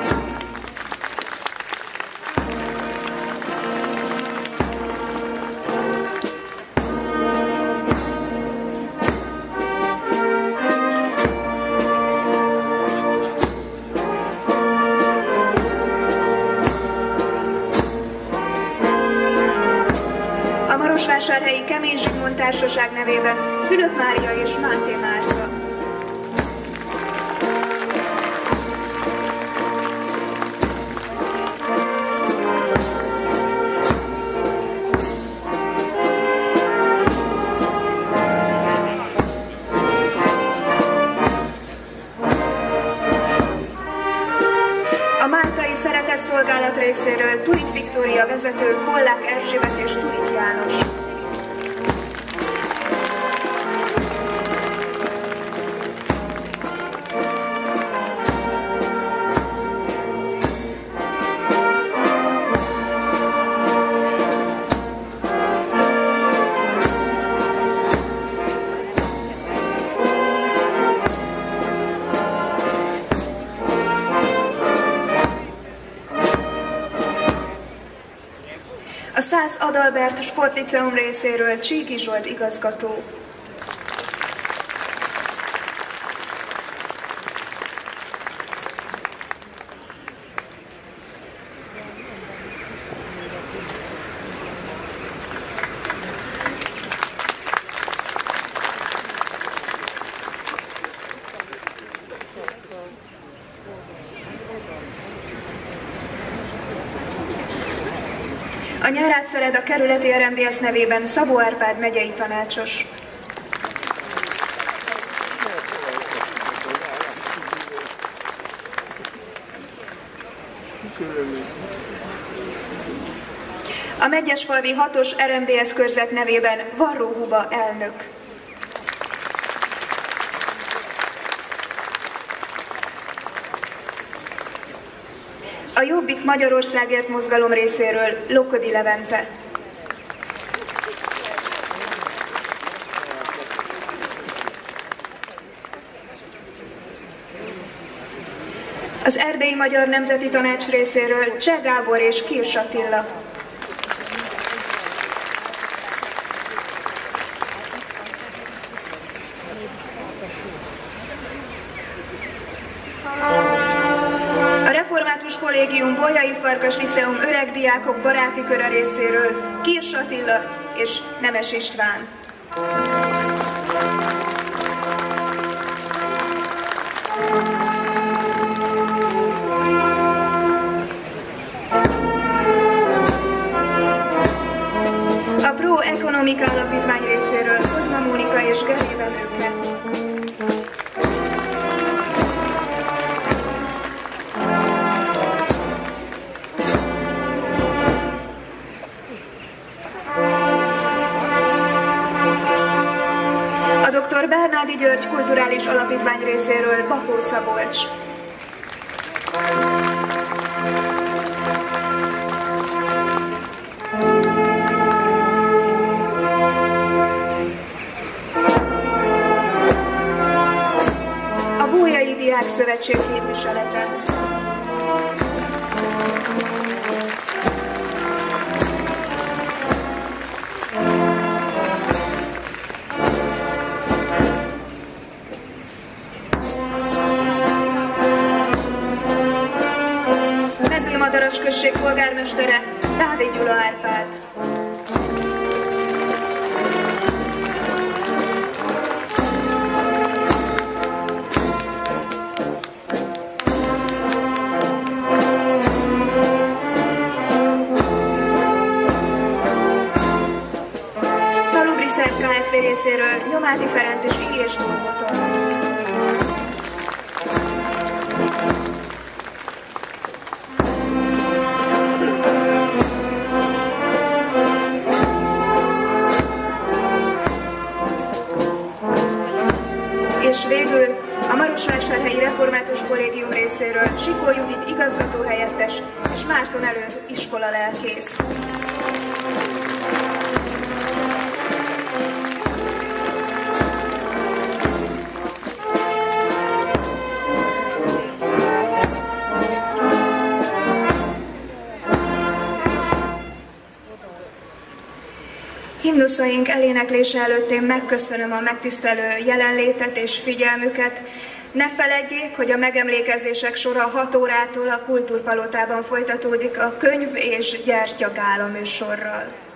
Marosvásárhelyi Kemény Zsigmond Társaság nevében Fülöp Mária és Máté Márta. A máltai szeretetszolgálat részéről Turit Viktória vezető, Pollák Erzsébet és Turit János. A Szász Adalbert Sportliceum részéről Csíki Zsolt igazgató. A nyárát szered a kerületi RMDSZ nevében Szabó Árpád megyei tanácsos. A Megyesfalvi 6-os RMDSZ körzet nevében Varró Huba elnök. A Jobbik Magyarországért mozgalom részéről Lokodi Levente. Az Erdélyi Magyar Nemzeti Tanács részéről Cseh Gábor és Kirs Attila. Kollégium Bolyai Farkas Liceum öregdiákok baráti köre részéről Kirs Attila és Nemes István. A Pro Economic Alapítvány részéről Kozma Mónika és Geré Benőke. Dr. Bernárdi György Kulturális Alapítvány részéről Bakó Szabolcs. A Bújai Diák Szövetség képviselete. Madaras község polgármestere Dávid Gyula Árpád. Salubriszer Kft. Részéről Nyomádi Ferenc és Ilyes Dolgoton. És végül a Marosvásárhelyi Református Kollégium részéről Sikó Judit igazgatóhelyettes és Márton Előd iskolalelkész. himnuszaink eléneklése előtt én megköszönöm a megtisztelő jelenlétet és figyelmüket. Ne feledjék, hogy a megemlékezések sora 6 órától a Kultúrpalotában folytatódik a könyv és gyertyagála műsorral.